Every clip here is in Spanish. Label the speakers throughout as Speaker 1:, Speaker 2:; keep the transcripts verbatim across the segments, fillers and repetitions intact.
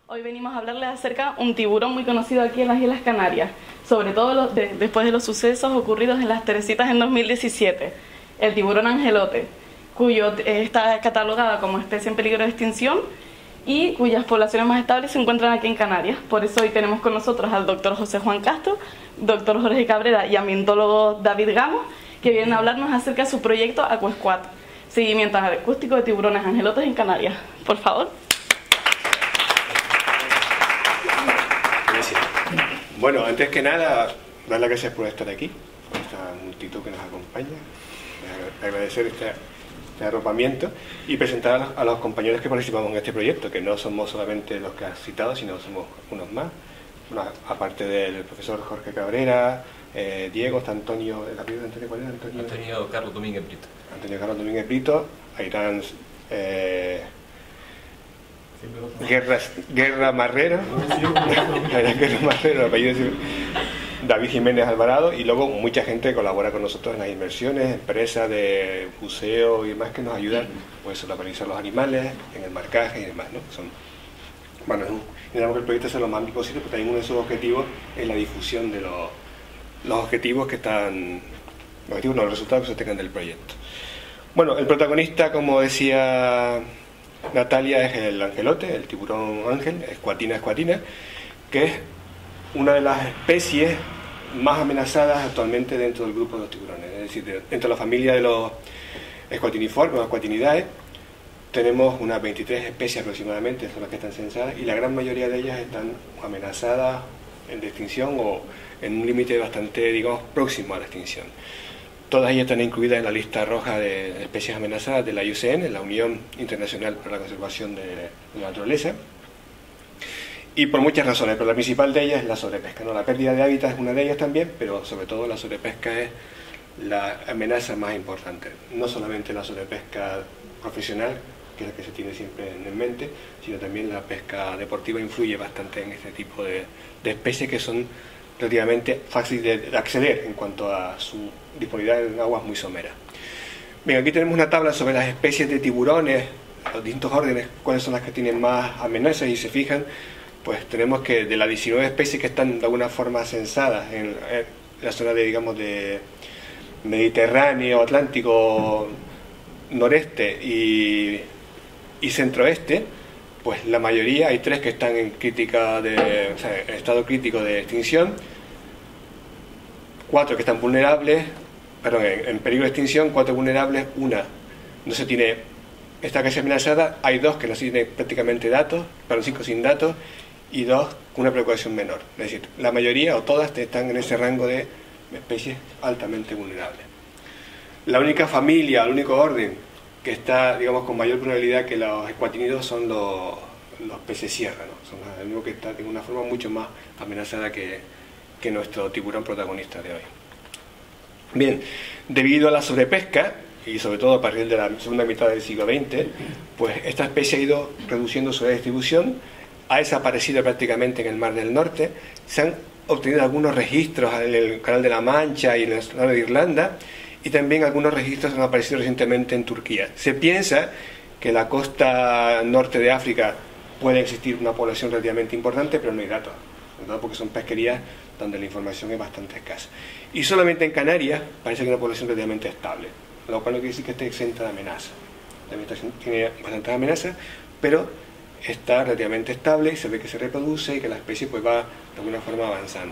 Speaker 1: Hoy venimos a hablarles acerca de un tiburón muy conocido aquí en las Islas Canarias, sobre todo los de, después de los sucesos ocurridos en las Teresitas en dos mil diecisiete, el tiburón angelote, cuyo eh, está catalogada como especie en peligro de extinción y cuyas poblaciones más estables se encuentran aquí en Canarias. Por eso hoy tenemos con nosotros al doctor José Juan Castro, doctor Jorge Cabrera y ambientólogo David Gamos, que vienen a hablarnos acerca de su proyecto Aquasquat, seguimiento acústico de tiburones angelotes en Canarias. Por favor.
Speaker 2: Gracias. Bueno, antes que nada, dar las gracias por estar aquí, por esta multitud que nos acompaña, agradecer este, este arropamiento y presentar a los, a los compañeros que participamos en este proyecto, que no somos solamente los que has citado, sino somos unos más. Una, aparte del profesor Jorge Cabrera, eh, Diego, está Antonio, ¿el apellido de Antonio cuál era? Antonio,
Speaker 3: Antonio Carlos Domínguez Brito.
Speaker 2: Antonio Carlos Domínguez Brito, Airán eh, Guerra, Guerra Marrero, Guerra Marrero, el apellido de David Jiménez Alvarado, y luego mucha gente que colabora con nosotros en las inversiones, empresas de buceo y demás que nos ayudan pues, a localizar los animales, en el marcaje y demás, ¿no? Son, bueno, digamos que el proyecto sea lo más amplio posible, pero también uno de sus objetivos es la difusión de los, los objetivos que están, los objetivos no, los resultados que se tengan del proyecto. Bueno, el protagonista, como decía Natalia, es el angelote, el tiburón ángel, Squatina squatina, que es una de las especies más amenazadas actualmente dentro del grupo de los tiburones, es decir, dentro de la familia de los Squatiniformes o Squatinidae tenemos unas veintitrés especies aproximadamente, son las que están censadas, y la gran mayoría de ellas están amenazadas en extinción o en un límite bastante, digamos, próximo a la extinción. Todas ellas están incluidas en la lista roja de especies amenazadas de la I U C N, la Unión Internacional para la Conservación de la Naturaleza, y por muchas razones, pero la principal de ellas es la sobrepesca, ¿no? La pérdida de hábitat es una de ellas también, pero sobre todo la sobrepesca es la amenaza más importante. No solamente la sobrepesca profesional, que es la que se tiene siempre en mente, sino también la pesca deportiva influye bastante en este tipo de, de especies que son relativamente fáciles de acceder en cuanto a su disponibilidad en aguas muy someras. Bien, aquí tenemos una tabla sobre las especies de tiburones, los distintos órdenes, cuáles son las que tienen más amenazas, y se fijan, pues tenemos que de las diecinueve especies que están de alguna forma censadas en, en la zona de, digamos, de Mediterráneo, Atlántico, noreste y, y centroeste, pues la mayoría, hay tres que están en crítica de, o sea, en estado crítico de extinción, cuatro que están vulnerables, perdón, en, en peligro de extinción, cuatro vulnerables, una no se tiene, está casi amenazada, hay dos que no se tienen prácticamente datos, perdón, cinco sin datos, y dos con una preocupación menor. Es decir, la mayoría o todas están en ese rango de especies altamente vulnerables. La única familia, el único orden que está, digamos, con mayor vulnerabilidad que los escuatinidos son los, los peces sierra, ¿no? Son el único que está de una forma mucho más amenazada que, que nuestro tiburón protagonista de hoy. Bien, debido a la sobrepesca, y sobre todo a partir de la segunda mitad del siglo veinte, pues esta especie ha ido reduciendo su distribución, ha desaparecido prácticamente en el Mar del Norte, se han obtenido algunos registros en el Canal de la Mancha y en el Canal de Irlanda, y también algunos registros han aparecido recientemente en Turquía. Se piensa que en la costa norte de África puede existir una población relativamente importante, pero no hay datos, porque son pesquerías donde la información es bastante escasa. Y solamente en Canarias parece que hay una población relativamente estable, lo cual no quiere decir que esté exenta de amenaza. También tiene bastantes amenazas, pero está relativamente estable y se ve que se reproduce y que la especie pues va de alguna forma avanzando.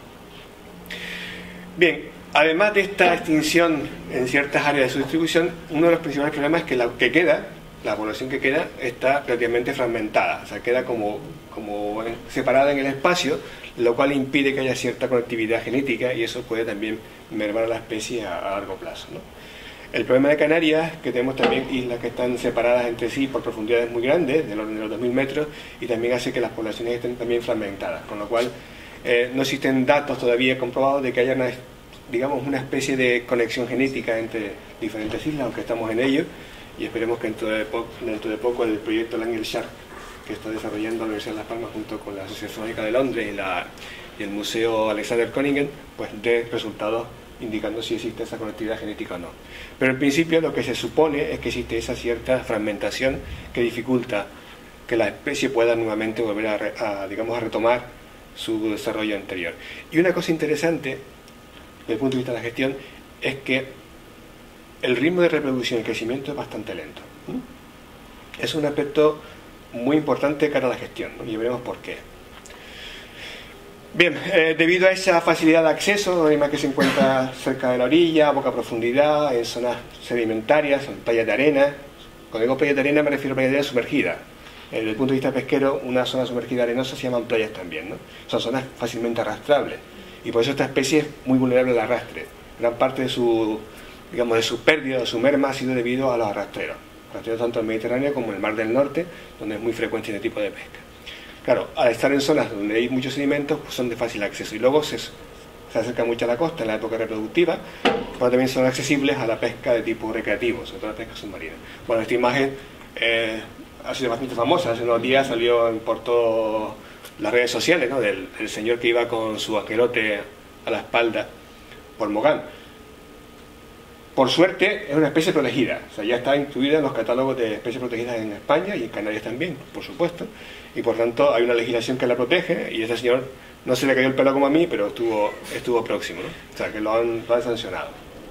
Speaker 2: Bien, además de esta extinción en ciertas áreas de su distribución, uno de los principales problemas es que la que queda, la población que queda, está relativamente fragmentada, o sea, queda como, como separada en el espacio, lo cual impide que haya cierta conectividad genética, y eso puede también mermar a la especie a, a largo plazo, ¿no? El problema de Canarias, que tenemos también islas que están separadas entre sí por profundidades muy grandes, del orden de los dos mil metros, y también hace que las poblaciones estén también fragmentadas, con lo cual eh, no existen datos todavía comprobados de que haya una, digamos, una especie de conexión genética entre diferentes islas, aunque estamos en ello, y esperemos que dentro de, po dentro de poco el proyecto Langley Shark, que está desarrollando la Universidad de Las Palmas junto con la Sociedad Zoológica de Londres y, la, y el Museo Alexander Conningen, pues dé resultados indicando si existe esa conectividad genética o no. Pero en principio lo que se supone es que existe esa cierta fragmentación que dificulta que la especie pueda nuevamente volver a, re, a, digamos, a retomar su desarrollo anterior. Y una cosa interesante, desde el punto de vista de la gestión, es que el ritmo de reproducción y crecimiento es bastante lento. ¿Mm? Es un aspecto muy importante cara a la gestión, ¿no? Y veremos por qué. Bien, eh, debido a esa facilidad de acceso, un animal que se encuentra cerca de la orilla, a poca profundidad, en zonas sedimentarias, en playas de arena. Cuando digo playas de arena me refiero a playas de arena sumergidas. Eh, desde el punto de vista pesquero, una zona sumergida arenosa se llaman playas también, ¿no? Son zonas fácilmente arrastrables. Y por eso esta especie es muy vulnerable al arrastre. Gran parte de su, digamos, de su pérdida, de su merma, ha sido debido a los arrastreros. Rastreros tanto en el Mediterráneo como en el Mar del Norte, donde es muy frecuente este tipo de pesca. Claro, al estar en zonas donde hay muchos sedimentos, pues son de fácil acceso. Y luego se, se acerca mucho a la costa en la época reproductiva, pero también son accesibles a la pesca de tipo recreativo, sobre todo la pesca submarina. Bueno, esta imagen eh, ha sido bastante famosa. Hace unos días salió por todas las redes sociales, ¿no? Del, del señor que iba con su angelote a la espalda por Mogán. Por suerte es una especie protegida, o sea, ya está incluida en los catálogos de especies protegidas en España y en Canarias también, por supuesto, y por tanto hay una legislación que la protege y ese señor no se le cayó el pelo como a mí, pero estuvo, estuvo próximo, ¿no? O sea, que lo han, lo han sancionado.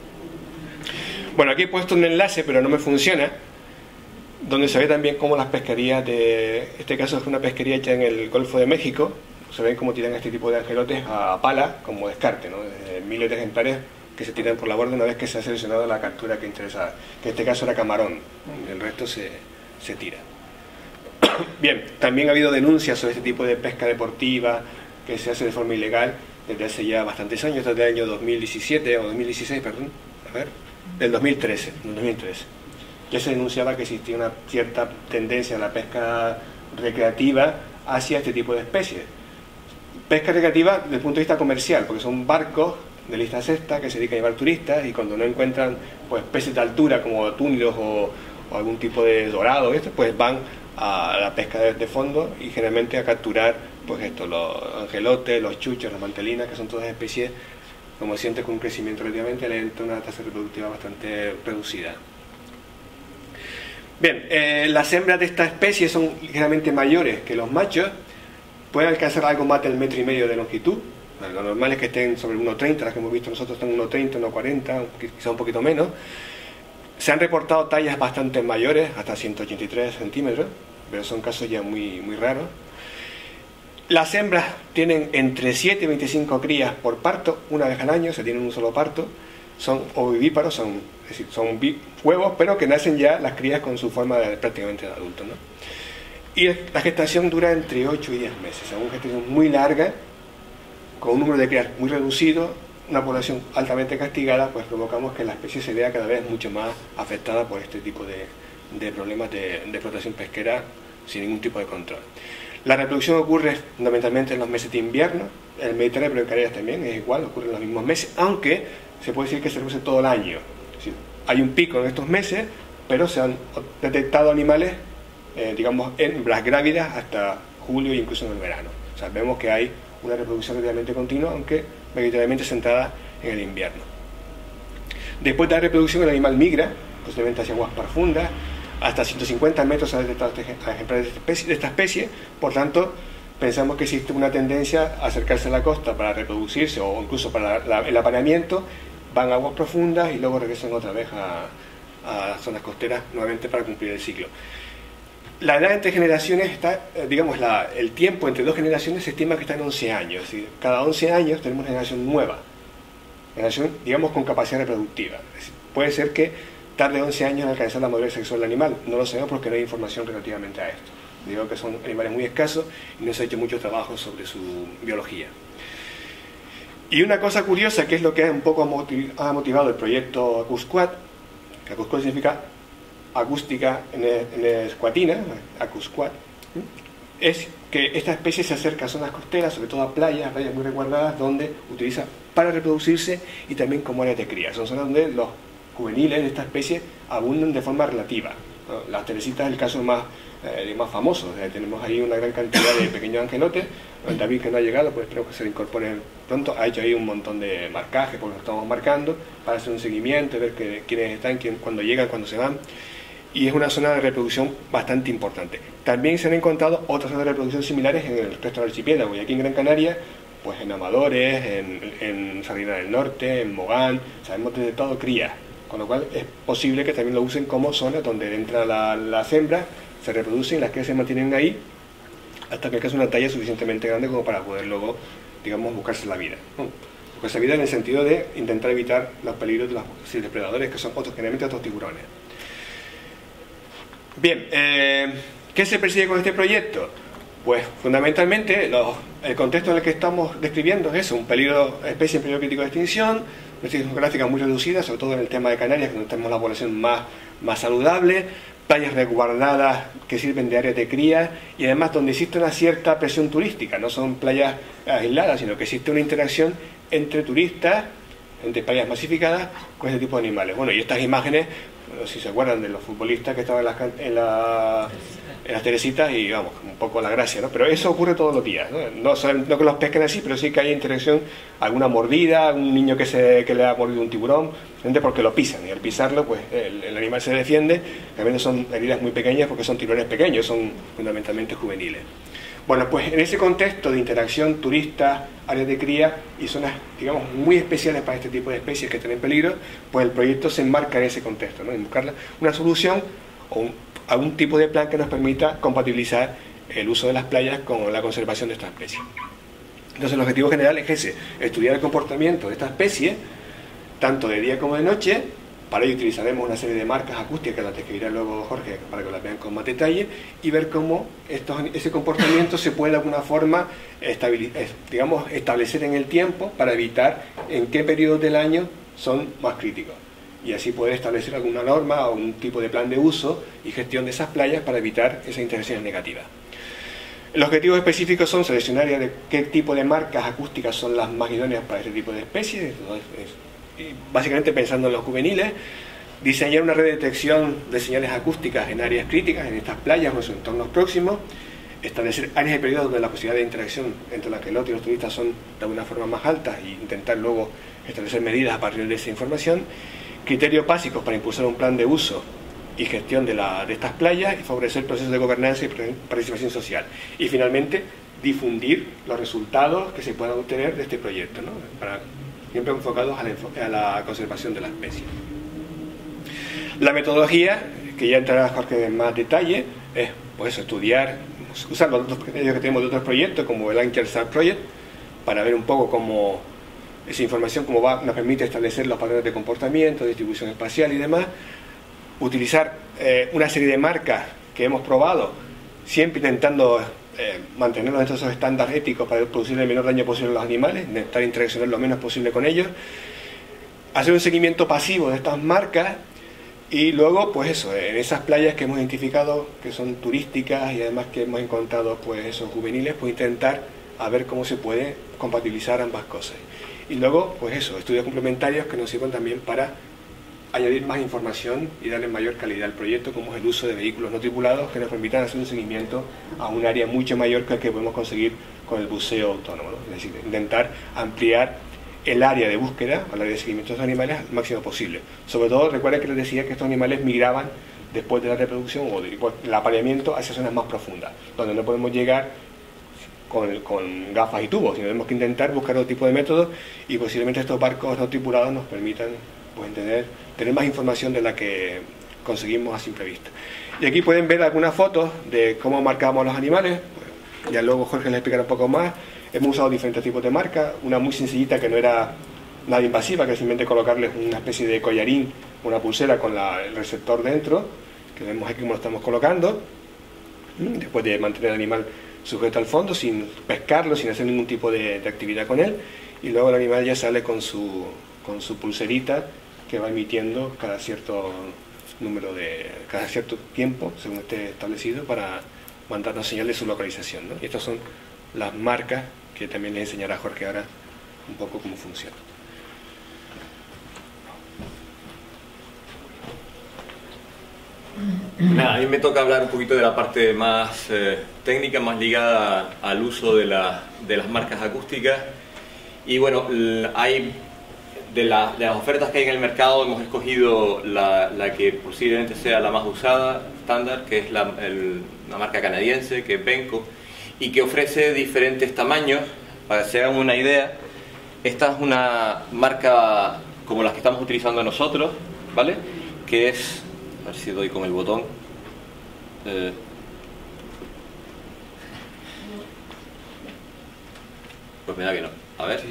Speaker 2: Bueno, aquí he puesto un enlace, pero no me funciona, donde se ve también cómo las pesquerías de... Este caso es una pesquería hecha en el Golfo de México, se ven cómo tiran este tipo de angelotes a pala como descarte, ¿no? Desde miles de ejemplares que se tiran por la borda una vez que se ha seleccionado la captura que interesa, que en este caso era camarón, el resto se, se tira. Bien, también ha habido denuncias sobre este tipo de pesca deportiva que se hace de forma ilegal desde hace ya bastantes años, desde el año dos mil diecisiete o dos mil dieciséis, perdón, a ver, del dos mil trece, del dos mil trece. Ya se denunciaba que existía una cierta tendencia a la pesca recreativa hacia este tipo de especies. Pesca recreativa desde el punto de vista comercial, porque son barcos de lista sexta que se dedican a llevar turistas y cuando no encuentran pues peces de altura como túnidos o, o algún tipo de dorado, esto, pues van a la pesca de, de fondo y generalmente a capturar pues esto, los angelotes, los chuchos, las mantelinas, que son todas especies como sientes con un crecimiento relativamente lento, una tasa reproductiva bastante reducida. Bien, eh, las hembras de esta especie son ligeramente mayores que los machos, pueden alcanzar algo más del metro y medio de longitud. Lo normal es que estén sobre uno treinta, las que hemos visto nosotros están uno treinta, uno cuarenta, quizá un poquito menos. Se han reportado tallas bastante mayores, hasta ciento ochenta y tres centímetros, pero son casos ya muy, muy raros. Las hembras tienen entre siete y veinticinco crías por parto, una vez al año, se tienen un solo parto. Son ovivíparos, son, es decir, son huevos, pero que nacen ya las crías con su forma de, prácticamente de adultos, ¿no? Y la gestación dura entre ocho y diez meses, es una gestación muy larga, con un número de crías muy reducido, una población altamente castigada, pues provocamos que la especie se vea cada vez mucho más afectada por este tipo de, de problemas de, de explotación pesquera sin ningún tipo de control. La reproducción ocurre fundamentalmente en los meses de invierno, en el Mediterráneo, pero en Canarias también es igual, ocurre en los mismos meses, aunque se puede decir que se reproduce todo el año. Es decir, hay un pico en estos meses, pero se han detectado animales, eh, digamos, hembras grávidas hasta julio e incluso en el verano. O sea, vemos que hay una reproducción relativamente continua, aunque mayoritariamente centrada en el invierno. Después de la reproducción, el animal migra, posiblemente hacia aguas profundas, hasta ciento cincuenta metros a detectar ejemplares de esta especie, de esta especie. Por tanto, pensamos que existe una tendencia a acercarse a la costa para reproducirse o incluso para la, el apareamiento, van a aguas profundas y luego regresan otra vez a, a las zonas costeras nuevamente para cumplir el ciclo. La edad entre generaciones está, digamos, la, el tiempo entre dos generaciones se estima que está en once años. Es decir, cada once años tenemos una generación nueva, generación, digamos, con capacidad reproductiva. Es decir, puede ser que tarde once años en alcanzar la madurez sexual del animal, no lo sabemos porque no hay información relativamente a esto. Digo que son animales muy escasos y no se ha hecho mucho trabajo sobre su biología. Y una cosa curiosa, que es lo que un poco ha motivado el proyecto Acusquat, que Acusquat significa acústica en, en escuatina, Acusquat, es que esta especie se acerca a zonas costeras, sobre todo a playas, playas muy resguardadas, donde utiliza para reproducirse y también como áreas de cría. Son zonas donde los juveniles de esta especie abundan de forma relativa, ¿no? Las teresitas es el caso más, eh, más famoso. Eh, tenemos ahí una gran cantidad de pequeños angelotes. David, que no ha llegado, pues espero que se le incorpore pronto. Ha hecho ahí un montón de marcajes, porque lo estamos marcando, para hacer un seguimiento, ver que, quiénes están, quién, cuándo llegan, cuándo se van. y es una zona de reproducción bastante importante. También se han encontrado otras zonas de reproducción similares en el resto del archipiélago, y aquí en Gran Canaria, pues en Amadores, en, en Sardina del Norte, en Mogán, sabemos detectado crías, con lo cual es posible que también lo usen como zona donde entra la, las hembras, se reproducen y las crías se mantienen ahí hasta que alcance una talla suficientemente grande como para poder luego, digamos, buscarse la vida. Buscarse la vida en el sentido de intentar evitar los peligros de los posibles depredadores, que son otros, generalmente otros tiburones. Bien, eh, ¿qué se persigue con este proyecto? Pues fundamentalmente los, el contexto en el que estamos describiendo es eso, un peligro, especie en peligro crítico de extinción, una extinción geográfica muy reducida, sobre todo en el tema de Canarias, donde tenemos la población más, más saludable, playas resguardadas que sirven de áreas de cría y además donde existe una cierta presión turística, no son playas aisladas, sino que existe una interacción entre turistas, entre playas masificadas con este tipo de animales. Bueno, y estas imágenes, bueno, si se acuerdan de los futbolistas que estaban en las, en la, en las Teresitas y vamos, un poco la gracia, ¿no? Pero eso ocurre todos los días, ¿no? No, no que los pesquen así, pero sí que hay interacción, alguna mordida, un niño que, se, que le ha mordido un tiburón, gente porque lo pisan, y al pisarlo pues el, el animal se defiende. Realmente son heridas muy pequeñas porque son tiburones pequeños, son fundamentalmente juveniles. Bueno, pues en ese contexto de interacción turista, áreas de cría y zonas, digamos, muy especiales para este tipo de especies que están en peligro, pues el proyecto se enmarca en ese contexto, ¿no? En buscar una solución o un, algún tipo de plan que nos permita compatibilizar el uso de las playas con la conservación de esta especie. Entonces el objetivo general es ese, estudiar el comportamiento de esta especie, tanto de día como de noche. Para ello utilizaremos una serie de marcas acústicas que las describirá luego Jorge para que las vean con más detalle y ver cómo estos, ese comportamiento se puede de alguna forma digamos, establecer en el tiempo para evitar en qué periodos del año son más críticos. Y así poder establecer alguna norma o un tipo de plan de uso y gestión de esas playas para evitar esas interacciones negativas. Los objetivos específicos son seleccionar de qué tipo de marcas acústicas son las más idóneas para este tipo de especies, básicamente pensando en los juveniles, diseñar una red de detección de señales acústicas en áreas críticas, en estas playas o en sus entornos próximos, establecer áreas de periodo donde la posibilidad de interacción entre la quelote y los turistas son de alguna forma más altas e intentar luego establecer medidas a partir de esa información, criterios básicos para impulsar un plan de uso y gestión de, la, de estas playas y favorecer procesos de gobernanza y participación social. Y finalmente, difundir los resultados que se puedan obtener de este proyecto, ¿no? Para, siempre enfocados a la, a la conservación de la especie. La metodología, que ya entrará Jorge en más detalle, es pues, estudiar, usar los otros criterios que tenemos de otros proyectos, como el Anchor Sub Project, para ver un poco cómo esa información cómo va, nos permite establecer los patrones de comportamiento, distribución espacial y demás. Utilizar eh, una serie de marcas que hemos probado, siempre intentando eh, mantenernos dentro de esos estándares éticos para producir el menor daño posible a los animales, intentar interaccionar lo menos posible con ellos, hacer un seguimiento pasivo de estas marcas y luego, pues eso, en esas playas que hemos identificado que son turísticas y además que hemos encontrado pues esos juveniles, pues intentar a ver cómo se puede compatibilizar ambas cosas. Y luego, pues eso, estudios complementarios que nos sirvan también para añadir más información y darle mayor calidad al proyecto, como es el uso de vehículos no tripulados que nos permitan hacer un seguimiento a un área mucho mayor que el que podemos conseguir con el buceo autónomo, ¿no? Es decir, intentar ampliar el área de búsqueda, el área de seguimiento de los animales al máximo posible. Sobre todo, recuerden que les decía que estos animales migraban después de la reproducción o del apareamiento hacia zonas más profundas, donde no podemos llegar con, con gafas y tubos, sino tenemos que intentar buscar otro tipo de métodos y posiblemente estos barcos no tripulados nos permitan pues, tener, tener más información de la que conseguimos a simple vista. Y aquí pueden ver algunas fotos de cómo marcamos los animales, pues, ya luego Jorge les explicará un poco más. Hemos usado diferentes tipos de marcas, una muy sencillita que no era nada invasiva, que es simplemente colocarles una especie de collarín, una pulsera con la, el receptor dentro, que vemos aquí cómo lo estamos colocando, después de mantener el animal sujeto al fondo, sin pescarlo, sin hacer ningún tipo de, de actividad con él, y luego el animal ya sale con su, con su pulserita que va emitiendo cada cierto número de, cada cierto tiempo, según esté establecido, para mandarnos señal de su localización, ¿no? Y estas son las marcas que también les enseñará Jorge ahora un poco cómo funciona.
Speaker 3: Nada, a mí me toca hablar un poquito de la parte más eh, técnica, más ligada al uso de, la, de las marcas acústicas. Y bueno, hay de, la, de las ofertas que hay en el mercado hemos escogido la, la que posiblemente sea la más usada, estándar, que es la, el, una marca canadiense, que es Benco, y que ofrece diferentes tamaños. Para que se hagan una idea, esta es una marca como las que estamos utilizando nosotros, ¿vale? Que es, a ver si doy con el botón, eh, pues me da que no, a ver.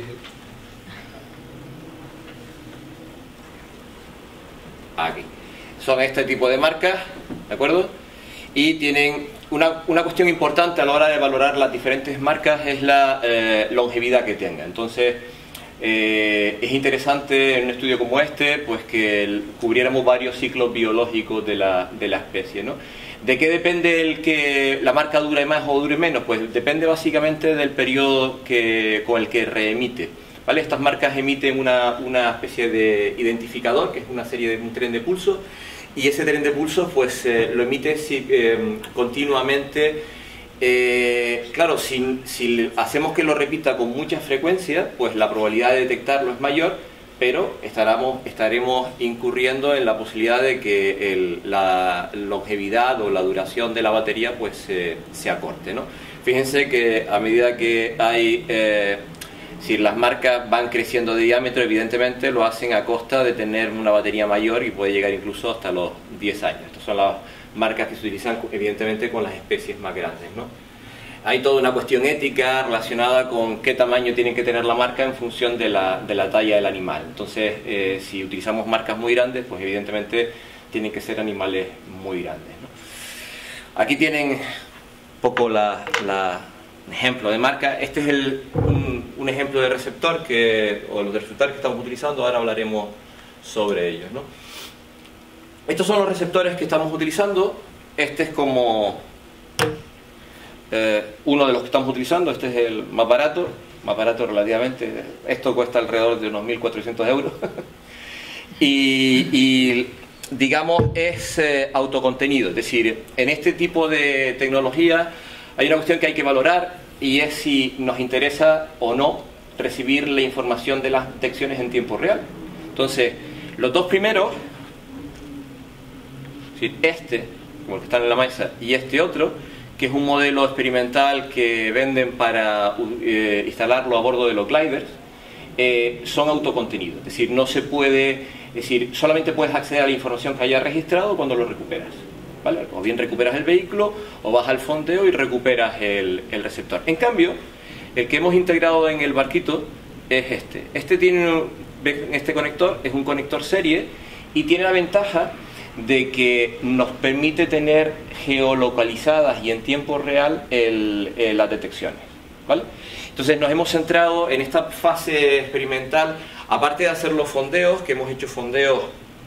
Speaker 3: Aquí. Son este tipo de marcas, ¿de acuerdo? Y tienen una, una cuestión importante a la hora de valorar las diferentes marcas es la eh, longevidad que tenga. Entonces, eh, es interesante en un estudio como este, pues que el, cubriéramos varios ciclos biológicos de la, de la especie, ¿no? ¿De qué depende el que la marca dure más o dure menos? Pues depende básicamente del periodo que, con el que reemite. ¿Vale? Estas marcas emiten una, una especie de identificador, que es una serie de un tren de pulso, y ese tren de pulso pues eh, lo emite si, eh, continuamente. Eh, claro, si, si hacemos que lo repita con mucha frecuencia, pues la probabilidad de detectarlo es mayor, pero estaremos, estaremos incurriendo en la posibilidad de que el, la longevidad o la duración de la batería pues eh, se acorte, ¿no? Fíjense que a medida que hay... Eh, Si las marcas van creciendo de diámetro, evidentemente lo hacen a costa de tener una batería mayor y puede llegar incluso hasta los diez años. Estas son las marcas que se utilizan evidentemente con las especies más grandes, ¿no? Hay toda una cuestión ética relacionada con qué tamaño tiene que tener la marca en función de la, de la talla del animal. Entonces, eh, si utilizamos marcas muy grandes, pues evidentemente tienen que ser animales muy grandes, ¿no? Aquí tienen un poco la... la ejemplo de marca. Este es el, un, un ejemplo de receptor que, o los receptores que estamos utilizando. Ahora hablaremos sobre ellos, ¿no? Estos son los receptores que estamos utilizando. Este es como eh, uno de los que estamos utilizando. Este es el más barato, más barato relativamente. Esto cuesta alrededor de unos mil cuatrocientos euros. y, y digamos es eh, autocontenido, es decir, en este tipo de tecnología hay una cuestión que hay que valorar y es si nos interesa o no recibir la información de las detecciones en tiempo real. Entonces, los dos primeros, este, como el que están en la mesa, y este otro, que es un modelo experimental que venden para eh, instalarlo a bordo de los gliders, eh, son autocontenidos. Es decir, no se puede, es decir, solamente puedes acceder a la información que hayas registrado cuando lo recuperas. ¿Vale? O bien recuperas el vehículo o vas al fondeo y recuperas el, el receptor. En cambio, el que hemos integrado en el barquito es este. Este tiene este conector, es un conector serie y tiene la ventaja de que nos permite tener geolocalizadas y en tiempo real el, el, las detecciones, ¿vale? Entonces nos hemos centrado en esta fase experimental, aparte de hacer los fondeos, que hemos hecho fondeos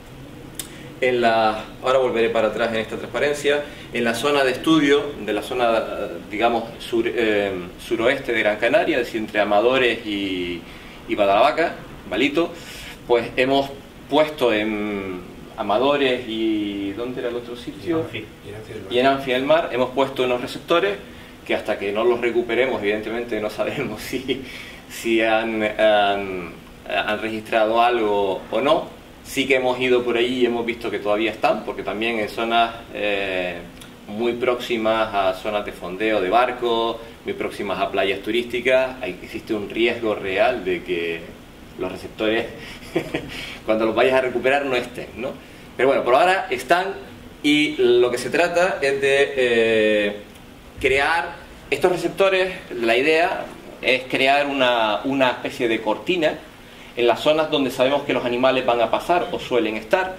Speaker 3: en la, ahora volveré para atrás en esta transparencia, en la zona de estudio, de la zona, digamos, sur, eh, suroeste de Gran Canaria, es decir, entre Amadores y, y Badalavaca, Balito, pues hemos puesto en Amadores y... ¿dónde era el otro sitio? Y en Anfi del Mar hemos puesto unos receptores que hasta que no los recuperemos, evidentemente no sabemos si, si han, han, han registrado algo o no. Sí que hemos ido por ahí y hemos visto que todavía están, porque también en zonas eh, muy próximas a zonas de fondeo de barcos, muy próximas a playas turísticas, hay, existe un riesgo real de que los receptores, cuando los vayas a recuperar, no estén, ¿no? Pero bueno, por ahora están y lo que se trata es de eh, crear estos receptores. La idea es crear una, una especie de cortina en las zonas donde sabemos que los animales van a pasar o suelen estar,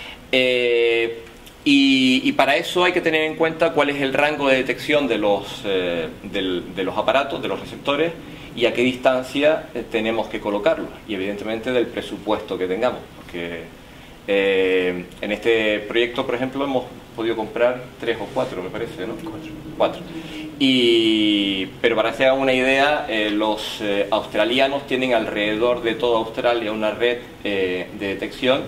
Speaker 3: eh, y, y para eso hay que tener en cuenta cuál es el rango de detección de los, eh, del, de los aparatos, de los receptores, y a qué distancia eh, tenemos que colocarlos, y evidentemente del presupuesto que tengamos, porque eh, en este proyecto, por ejemplo, hemos podido comprar tres o cuatro, me parece, ¿no? Cuatro. Cuatro. Y, pero para que se hagan una idea, eh, los eh, australianos tienen alrededor de toda Australia una red eh, de detección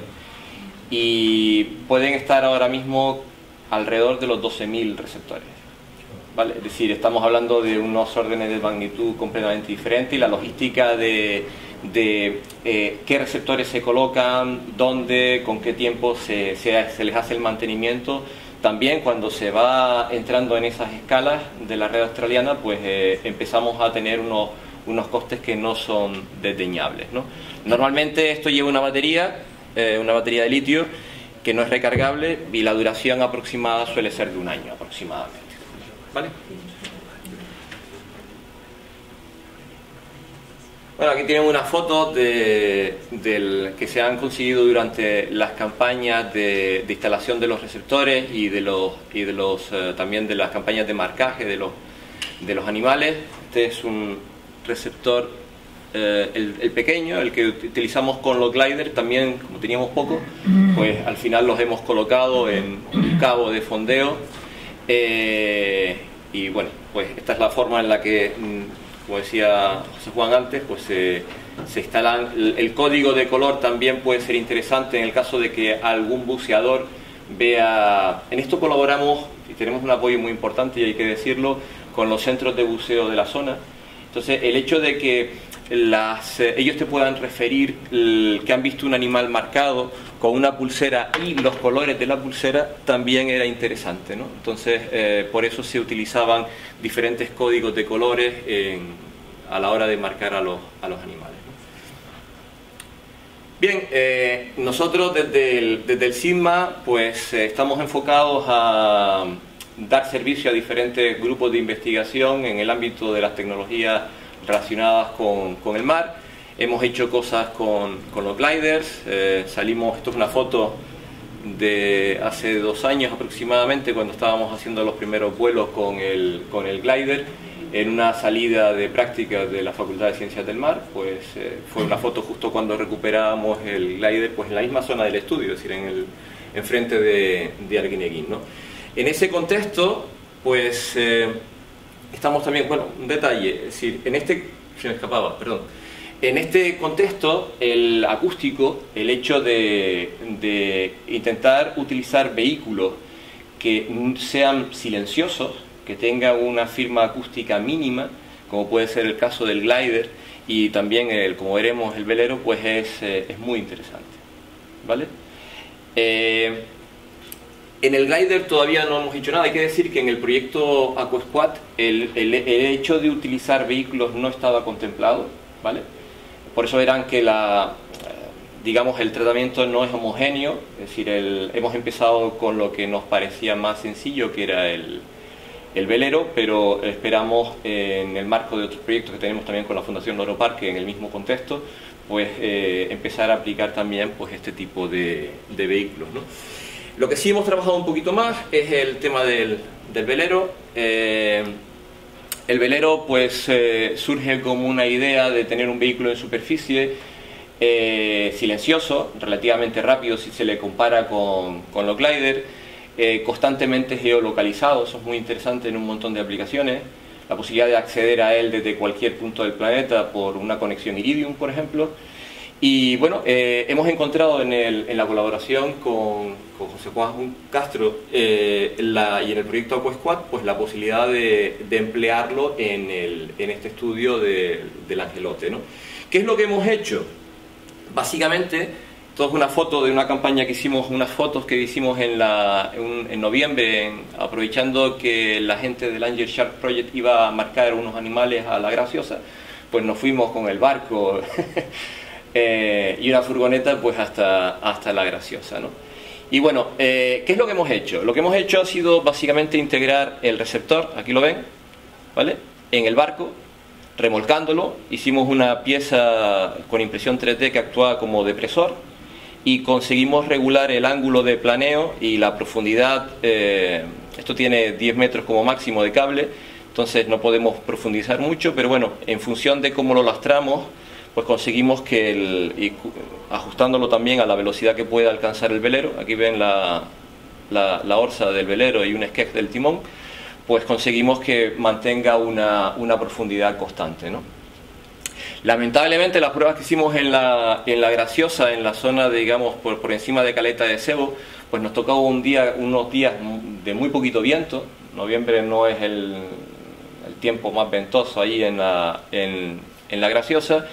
Speaker 3: y pueden estar ahora mismo alrededor de los doce mil receptores, ¿vale? Es decir, estamos hablando de unos órdenes de magnitud completamente diferentes y la logística de, de eh, qué receptores se colocan, dónde, con qué tiempo se, se, se les hace el mantenimiento. También cuando se va entrando en esas escalas de la red australiana, pues eh, empezamos a tener unos, unos costes que no son desdeñables, ¿no? Normalmente esto lleva una batería, eh, una batería de litio, que no es recargable, y la duración aproximada suele ser de un año aproximadamente, ¿vale? Bueno, aquí tienen una foto de, del, que se han conseguido durante las campañas de, de instalación de los receptores y de los y de los eh, también de las campañas de marcaje de los de los animales. Este es un receptor, eh, el, el pequeño, el que utilizamos con los gliders. También, como teníamos poco, pues al final los hemos colocado en un cabo de fondeo, eh, y bueno, pues esta es la forma en la que, como decía José Juan antes, pues se, se instalan. El, el código de color también puede ser interesante en el caso de que algún buceador vea. En esto colaboramos y tenemos un apoyo muy importante, y hay que decirlo, con los centros de buceo de la zona. Entonces, el hecho de que las, eh, ellos te puedan referir el, que han visto un animal marcado con una pulsera y los colores de la pulsera también era interesante, ¿no? Entonces, eh, por eso se utilizaban diferentes códigos de colores en, a la hora de marcar a los, a los animales, ¿no? Bien, eh, nosotros desde el, desde el SIGMA pues eh, estamos enfocados a dar servicio a diferentes grupos de investigación en el ámbito de las tecnologías relacionadas con, con el mar. Hemos hecho cosas con, con los gliders, eh, salimos, esto es una foto de hace dos años aproximadamente, cuando estábamos haciendo los primeros vuelos con el, con el glider, en una salida de prácticas de la Facultad de Ciencias del Mar. Pues eh, fue una foto justo cuando recuperábamos el glider, pues en la misma zona del estudio, es decir, en el enfrente de, de Arguineguín, ¿no? En ese contexto, pues eh, estamos también, bueno, un detalle, es decir, en este, se me escapaba, perdón, en este contexto, el acústico, el hecho de, de intentar utilizar vehículos que sean silenciosos, que tengan una firma acústica mínima, como puede ser el caso del glider, y también, el, como veremos, el velero, pues es, eh, es muy interesante, ¿vale? Eh, En el glider todavía no hemos hecho nada. Hay que decir que en el proyecto AquaSquad el, el, el hecho de utilizar vehículos no estaba contemplado, ¿vale? Por eso verán que la, digamos, el tratamiento no es homogéneo. Es decir, el, hemos empezado con lo que nos parecía más sencillo, que era el, el velero, pero esperamos, en el marco de otros proyectos que tenemos también con la Fundación Loro Parque, en el mismo contexto, pues eh, empezar a aplicar también pues este tipo de, de vehículos, ¿no? Lo que sí hemos trabajado un poquito más es el tema del, del velero. Eh, el velero pues eh, surge como una idea de tener un vehículo en superficie eh, silencioso, relativamente rápido si se le compara con, con los gliders, eh, constantemente geolocalizado. Eso es muy interesante en un montón de aplicaciones. La posibilidad de acceder a él desde cualquier punto del planeta por una conexión Iridium, por ejemplo. Y bueno, eh, hemos encontrado en, el, en la colaboración con, con José Juan Castro eh, la, y en el proyecto AquaSquad, pues la posibilidad de, de emplearlo en, el, en este estudio de, del angelote, ¿no? ¿Qué es lo que hemos hecho? Básicamente, esto es una foto de una campaña que hicimos, unas fotos que hicimos en, la, en, en noviembre, en, aprovechando que la gente del Angel Shark Project iba a marcar unos animales a la Graciosa. Pues nos fuimos con el barco Eh, y una furgoneta pues hasta, hasta la Graciosa, ¿no? Y bueno, eh, ¿qué es lo que hemos hecho? Lo que hemos hecho ha sido básicamente integrar el receptor, aquí lo ven, ¿vale?, en el barco, remolcándolo. Hicimos una pieza con impresión tres D que actúa como depresor, y conseguimos regular el ángulo de planeo y la profundidad. Eh, esto tiene diez metros como máximo de cable, entonces no podemos profundizar mucho, pero bueno, en función de cómo lo lastramos, pues conseguimos que, el, y ajustándolo también a la velocidad que puede alcanzar el velero, aquí ven la, la, la orza del velero y un esquej del timón, pues conseguimos que mantenga una, una profundidad constante, ¿no? Lamentablemente las pruebas que hicimos en la, en la Graciosa, en la zona, de, digamos, por, por encima de Caleta de Sebo, pues nos tocó un día, unos días de muy poquito viento. Noviembre no es el, el tiempo más ventoso ahí en la, en, en la Graciosa.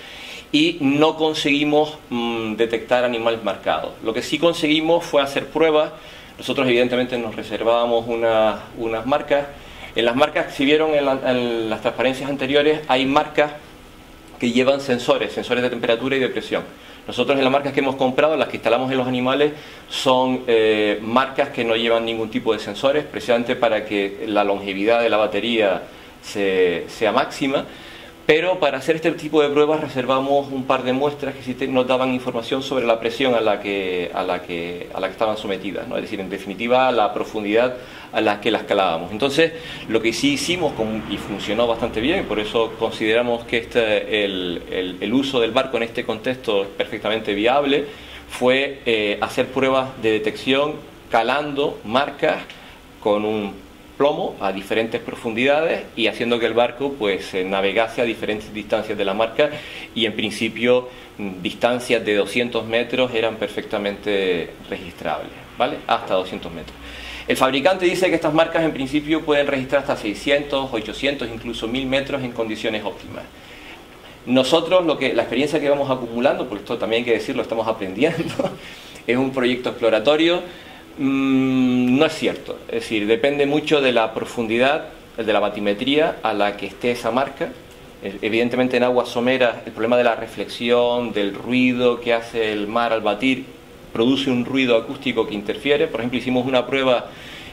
Speaker 3: y no conseguimos mmm, detectar animales marcados. Lo que sí conseguimos fue hacer pruebas. Nosotros evidentemente nos reservábamos una, unas marcas. En las marcas, si vieron en, la, en las transparencias anteriores, hay marcas que llevan sensores, sensores de temperatura y de presión. Nosotros en las marcas que hemos comprado, las que instalamos en los animales, son eh, marcas que no llevan ningún tipo de sensores, precisamente para que la longevidad de la batería se, sea máxima. Pero para hacer este tipo de pruebas reservamos un par de muestras que sí te, nos daban información sobre la presión a la que, a la que, a la que estaban sometidas, ¿no? Es decir, en definitiva, la profundidad a la que las calábamos. Entonces, lo que sí hicimos, con, y funcionó bastante bien, por eso consideramos que este, el, el, el uso del barco en este contexto es perfectamente viable, fue eh, hacer pruebas de detección calando marcas con un plomo a diferentes profundidades y haciendo que el barco pues eh, navegase a diferentes distancias de la marca, y en principio distancias de doscientos metros eran perfectamente registrables, ¿vale? Hasta doscientos metros. El fabricante dice que estas marcas en principio pueden registrar hasta seiscientos, ochocientos, incluso mil metros en condiciones óptimas. Nosotros, lo que, la experiencia que vamos acumulando, porque esto también hay que decirlo, estamos aprendiendo, es un proyecto exploratorio. Mm, no es cierto, es decir, depende mucho de la profundidad, de la batimetría a la que esté esa marca. Evidentemente en aguas someras el problema de la reflexión, del ruido que hace el mar al batir, produce un ruido acústico que interfiere. Por ejemplo, hicimos una prueba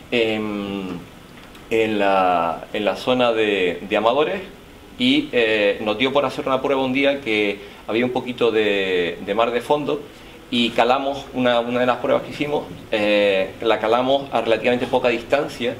Speaker 3: en, en, la, en la zona de, de Amadores y eh, nos dio por hacer una prueba un día que había un poquito de, de mar de fondo, y calamos, una, una de las pruebas que hicimos, eh, la calamos a relativamente poca distancia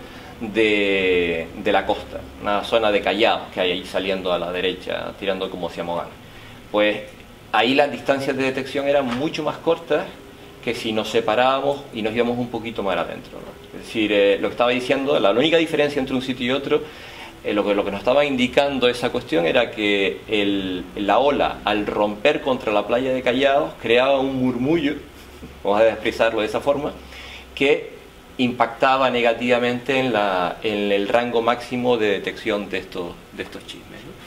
Speaker 3: de, de la costa, una zona de callados que hay ahí saliendo a la derecha, tirando como hacia Mogán. Pues ahí las distancias de detección eran mucho más cortas que si nos separábamos y nos íbamos un poquito más adentro, ¿no? Es decir, eh, lo que estaba diciendo, la única diferencia entre un sitio y otro, Eh, lo, que, lo que nos estaba indicando esa cuestión era que el, la ola, al romper contra la playa de Callados, creaba un murmullo, vamos a expresarlo de esa forma, que impactaba negativamente en, la, en el rango máximo de detección de estos, de estos chismes, ¿no?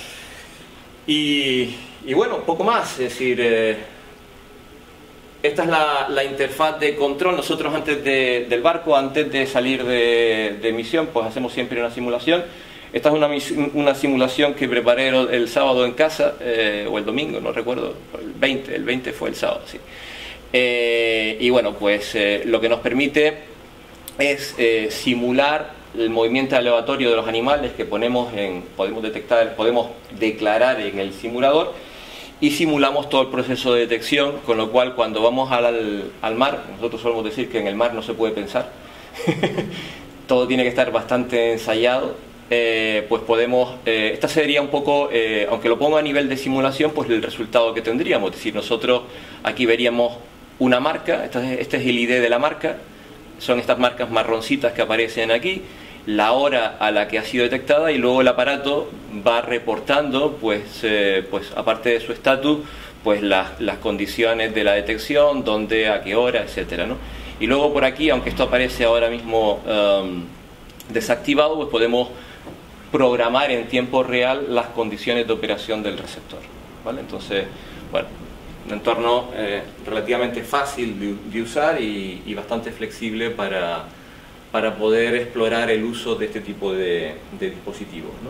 Speaker 3: Y, y bueno, poco más, es decir, eh, esta es la, la interfaz de control. Nosotros antes de, del barco, antes de salir de, de misión, pues hacemos siempre una simulación. Esta es una, una simulación que preparé el sábado en casa, eh, o el domingo, no recuerdo, el veinte, el veinte fue el sábado, sí. Eh, y bueno, pues eh, lo que nos permite es eh, simular el movimiento aleatorio de los animales que ponemos en, podemos detectar, podemos declarar en el simulador, y simulamos todo el proceso de detección, con lo cual cuando vamos al, al mar, nosotros solemos decir que en el mar no se puede pensar, todo tiene que estar bastante ensayado. Eh, pues podemos, eh, esta sería un poco, eh, aunque lo pongo a nivel de simulación, pues el resultado que tendríamos. Es decir, nosotros aquí veríamos una marca, este es, este es el I D de la marca, son estas marcas marroncitas que aparecen aquí, la hora a la que ha sido detectada, y luego el aparato va reportando, pues, eh, pues aparte de su estatus, pues las, las condiciones de la detección, dónde, a qué hora, etcétera, ¿no? Y luego por aquí, aunque esto aparece ahora mismo um, desactivado, pues podemos programar en tiempo real las condiciones de operación del receptor, ¿vale? Entonces, bueno, un entorno eh, relativamente fácil de, de usar y, y bastante flexible para, para poder explorar el uso de este tipo de, de dispositivos, ¿no?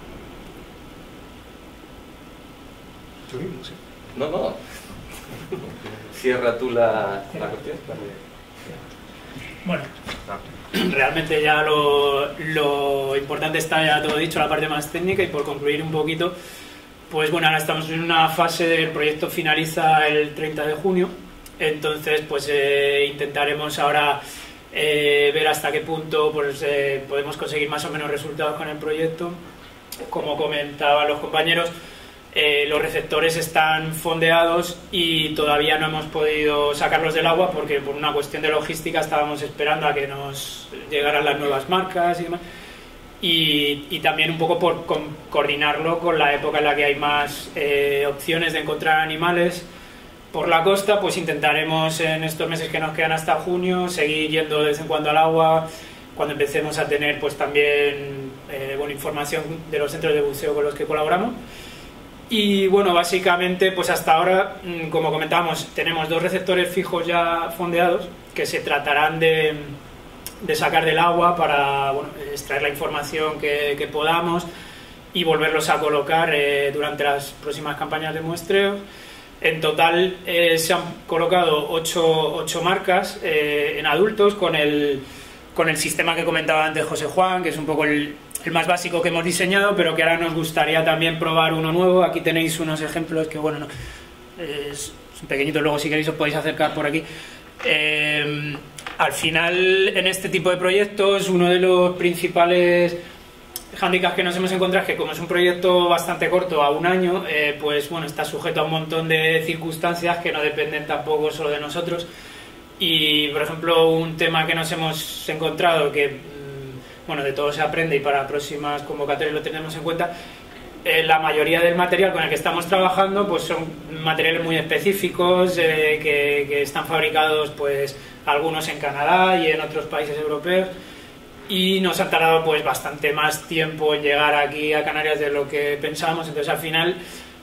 Speaker 2: ¿Tú mismo, sí?
Speaker 3: No, no. Cierra tú la, la cuestión.
Speaker 4: Bueno, realmente ya lo, lo importante está ya todo dicho, la parte más técnica, y por concluir un poquito, pues bueno, ahora estamos en una fase del proyecto, finaliza el treinta de junio, entonces pues eh, intentaremos ahora eh, ver hasta qué punto pues eh, podemos conseguir más o menos resultados con el proyecto. Como comentaban los compañeros, Eh, los receptores están fondeados y todavía no hemos podido sacarlos del agua porque por una cuestión de logística estábamos esperando a que nos llegaran las nuevas marcas y demás, y, y también un poco por con, coordinarlo con la época en la que hay más eh, opciones de encontrar animales por la costa. Pues intentaremos en estos meses que nos quedan hasta junio seguir yendo de vez en cuando al agua, cuando empecemos a tener pues también eh, bueno, información de los centros de buceo con los que colaboramos. Y bueno, básicamente, pues hasta ahora, como comentábamos, tenemos dos receptores fijos ya fondeados que se tratarán de, de sacar del agua para bueno, extraer la información que, que podamos y volverlos a colocar eh, durante las próximas campañas de muestreo. En total eh, se han colocado ocho, ocho marcas eh, en adultos con el, con el sistema que comentaba antes José Juan, que es un poco el, el más básico que hemos diseñado, pero que ahora nos gustaría también probar uno nuevo. Aquí tenéis unos ejemplos que, bueno, no, es, son pequeñitos, luego si queréis os podéis acercar por aquí. Eh, al final, en este tipo de proyectos, uno de los principales hándicaps que nos hemos encontrado es que, como es un proyecto bastante corto, a un año, eh, pues bueno, está sujeto a un montón de circunstancias que no dependen tampoco solo de nosotros. Y, por ejemplo, un tema que nos hemos encontrado que, bueno, de todo se aprende y para próximas convocatorias lo tenemos en cuenta, eh, la mayoría del material con el que estamos trabajando pues son materiales muy específicos eh, que, que están fabricados pues algunos en Canadá y en otros países europeos, y nos ha tardado pues bastante más tiempo en llegar aquí a Canarias de lo que pensábamos. Entonces, al final,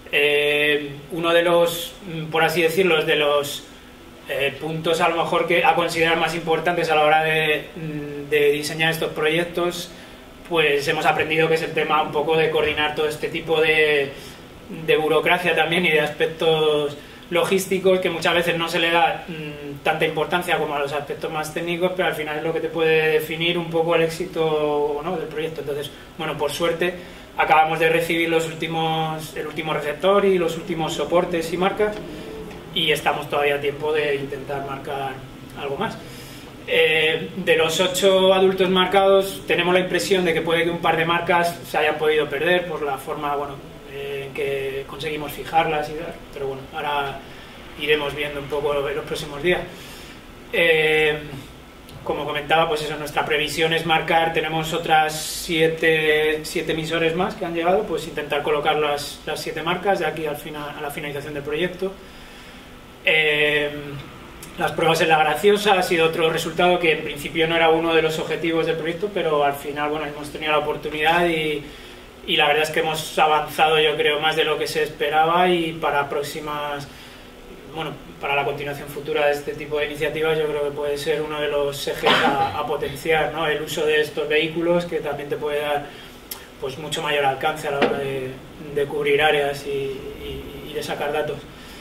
Speaker 4: eh, uno de los, por así decirlo, de los eh, puntos a lo mejor que a considerar más importantes a la hora de, de diseñar estos proyectos, pues hemos aprendido que es el tema un poco de coordinar todo este tipo de, de burocracia también y de aspectos logísticos que muchas veces no se le da mmm, tanta importancia como a los aspectos más técnicos, pero al final es lo que te puede definir un poco el éxito, ¿no?, del proyecto. Entonces, bueno, por suerte acabamos de recibir los últimos, el último receptor y los últimos soportes y marcas, y estamos todavía a tiempo de intentar marcar algo más. Eh, de los ocho adultos marcados, tenemos la impresión de que puede que un par de marcas se hayan podido perder por la forma, bueno, en que conseguimos fijarlas y tal, pero bueno, ahora iremos viendo un poco en los próximos días. Eh, como comentaba, pues eso, nuestra previsión es marcar, tenemos otras siete, siete emisores más que han llegado, pues intentar colocar las, las siete marcas de aquí al final, a la finalización del proyecto. Eh, las pruebas en La Graciosa ha sido otro resultado que en principio no era uno de los objetivos del proyecto, pero al final, bueno, hemos tenido la oportunidad y Y la verdad es que hemos avanzado, yo creo, más de lo que se esperaba, y para próximas, bueno, para la continuación futura de este tipo de iniciativas yo creo que puede ser uno de los ejes a, a potenciar, ¿no?, el uso de estos vehículos, que también te puede dar pues mucho mayor alcance a la hora de, de cubrir áreas y, y, y de sacar datos.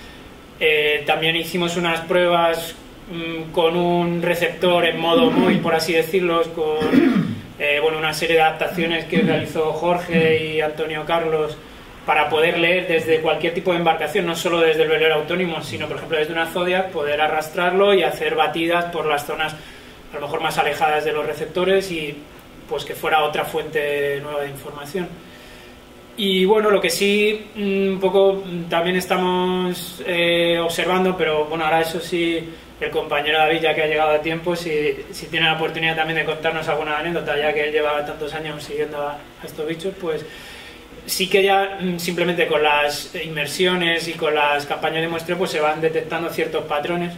Speaker 4: Eh, también hicimos unas pruebas mmm, con un receptor en modo móvil, por así decirlo, con Eh, bueno, una serie de adaptaciones que realizó Jorge y Antonio Carlos para poder leer desde cualquier tipo de embarcación, no solo desde el velero autónomo, sino por ejemplo desde una Zodiac, poder arrastrarlo y hacer batidas por las zonas a lo mejor más alejadas de los receptores, y pues que fuera otra fuente nueva de información. Y bueno, lo que sí un poco también estamos eh, observando, pero bueno, ahora eso sí, el compañero David, ya que ha llegado a tiempo, si, si tiene la oportunidad también de contarnos alguna anécdota, ya que él lleva tantos años siguiendo a, a estos bichos, pues sí que ya simplemente con las inmersiones y con las campañas de muestreo pues se van detectando ciertos patrones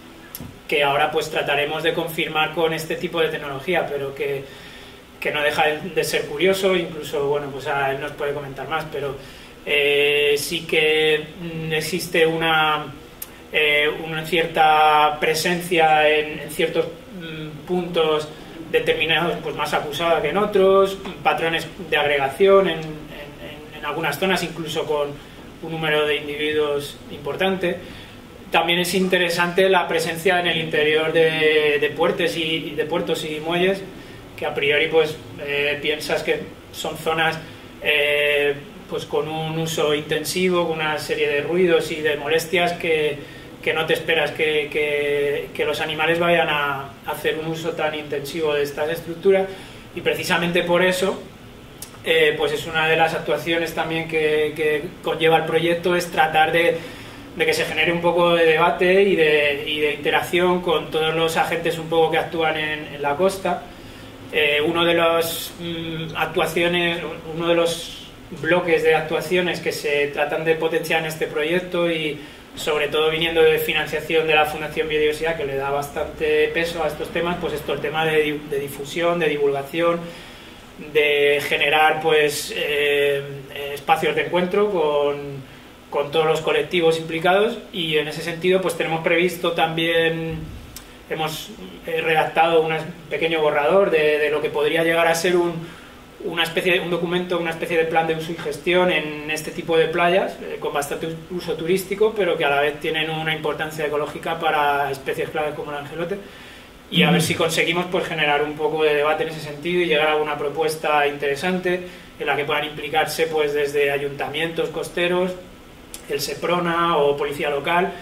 Speaker 4: que ahora pues trataremos de confirmar con este tipo de tecnología, pero que, que no deja de ser curioso. Incluso, bueno, pues ahora él nos puede comentar más, pero eh, sí que existe una... Eh, una cierta presencia en, en ciertos mm, puntos determinados, pues más acusada que en otros, patrones de agregación en, en, en algunas zonas, incluso con un número de individuos importante. También es interesante la presencia en el interior de, de puertos y de puertos y muelles, que a priori pues eh, piensas que son zonas eh, pues con un uso intensivo, con una serie de ruidos y de molestias que que no te esperas que, que, que los animales vayan a hacer un uso tan intensivo de estas estructuras, y precisamente por eso eh, pues es una de las actuaciones también que, que conlleva el proyecto, es tratar de, de que se genere un poco de debate y de, y de interacción con todos los agentes un poco que actúan en, en la costa. Eh, uno de las mm, actuaciones, uno de los bloques de actuaciones que se tratan de potenciar en este proyecto, y sobre todo viniendo de financiación de la Fundación Biodiversidad, que le da bastante peso a estos temas, pues esto, el tema de, de difusión, de divulgación, de generar pues eh, espacios de encuentro con, con todos los colectivos implicados, y en ese sentido pues tenemos previsto también, hemos redactado un pequeño borrador de, de lo que podría llegar a ser un, una especie de, un documento, una especie de plan de uso y gestión en este tipo de playas, eh, con bastante uso turístico, pero que a la vez tienen una importancia ecológica para especies claves como el angelote, y a ver si conseguimos pues generar un poco de debate en ese sentido y llegar a una propuesta interesante en la que puedan implicarse pues desde ayuntamientos costeros, el SEPRONA o policía local,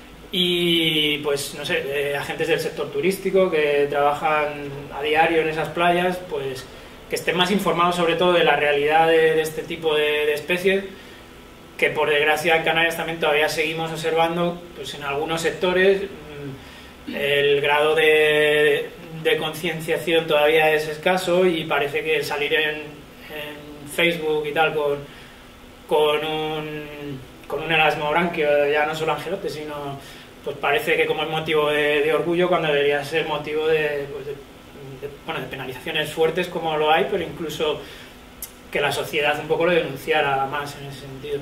Speaker 4: y pues no sé, eh, agentes del sector turístico que trabajan a diario en esas playas, pues que estén más informados sobre todo de la realidad de, de este tipo de, de especies, que por desgracia en Canarias también todavía seguimos observando pues en algunos sectores el grado de, de concienciación todavía es escaso, y parece que salir en, en Facebook y tal con, con un con un elasmobranquio, ya no solo angelote, sino pues parece que como es motivo de, de orgullo, cuando debería ser motivo de, pues de, de, bueno, de penalizaciones fuertes como lo hay, pero incluso que la sociedad un poco lo denunciara más en ese sentido.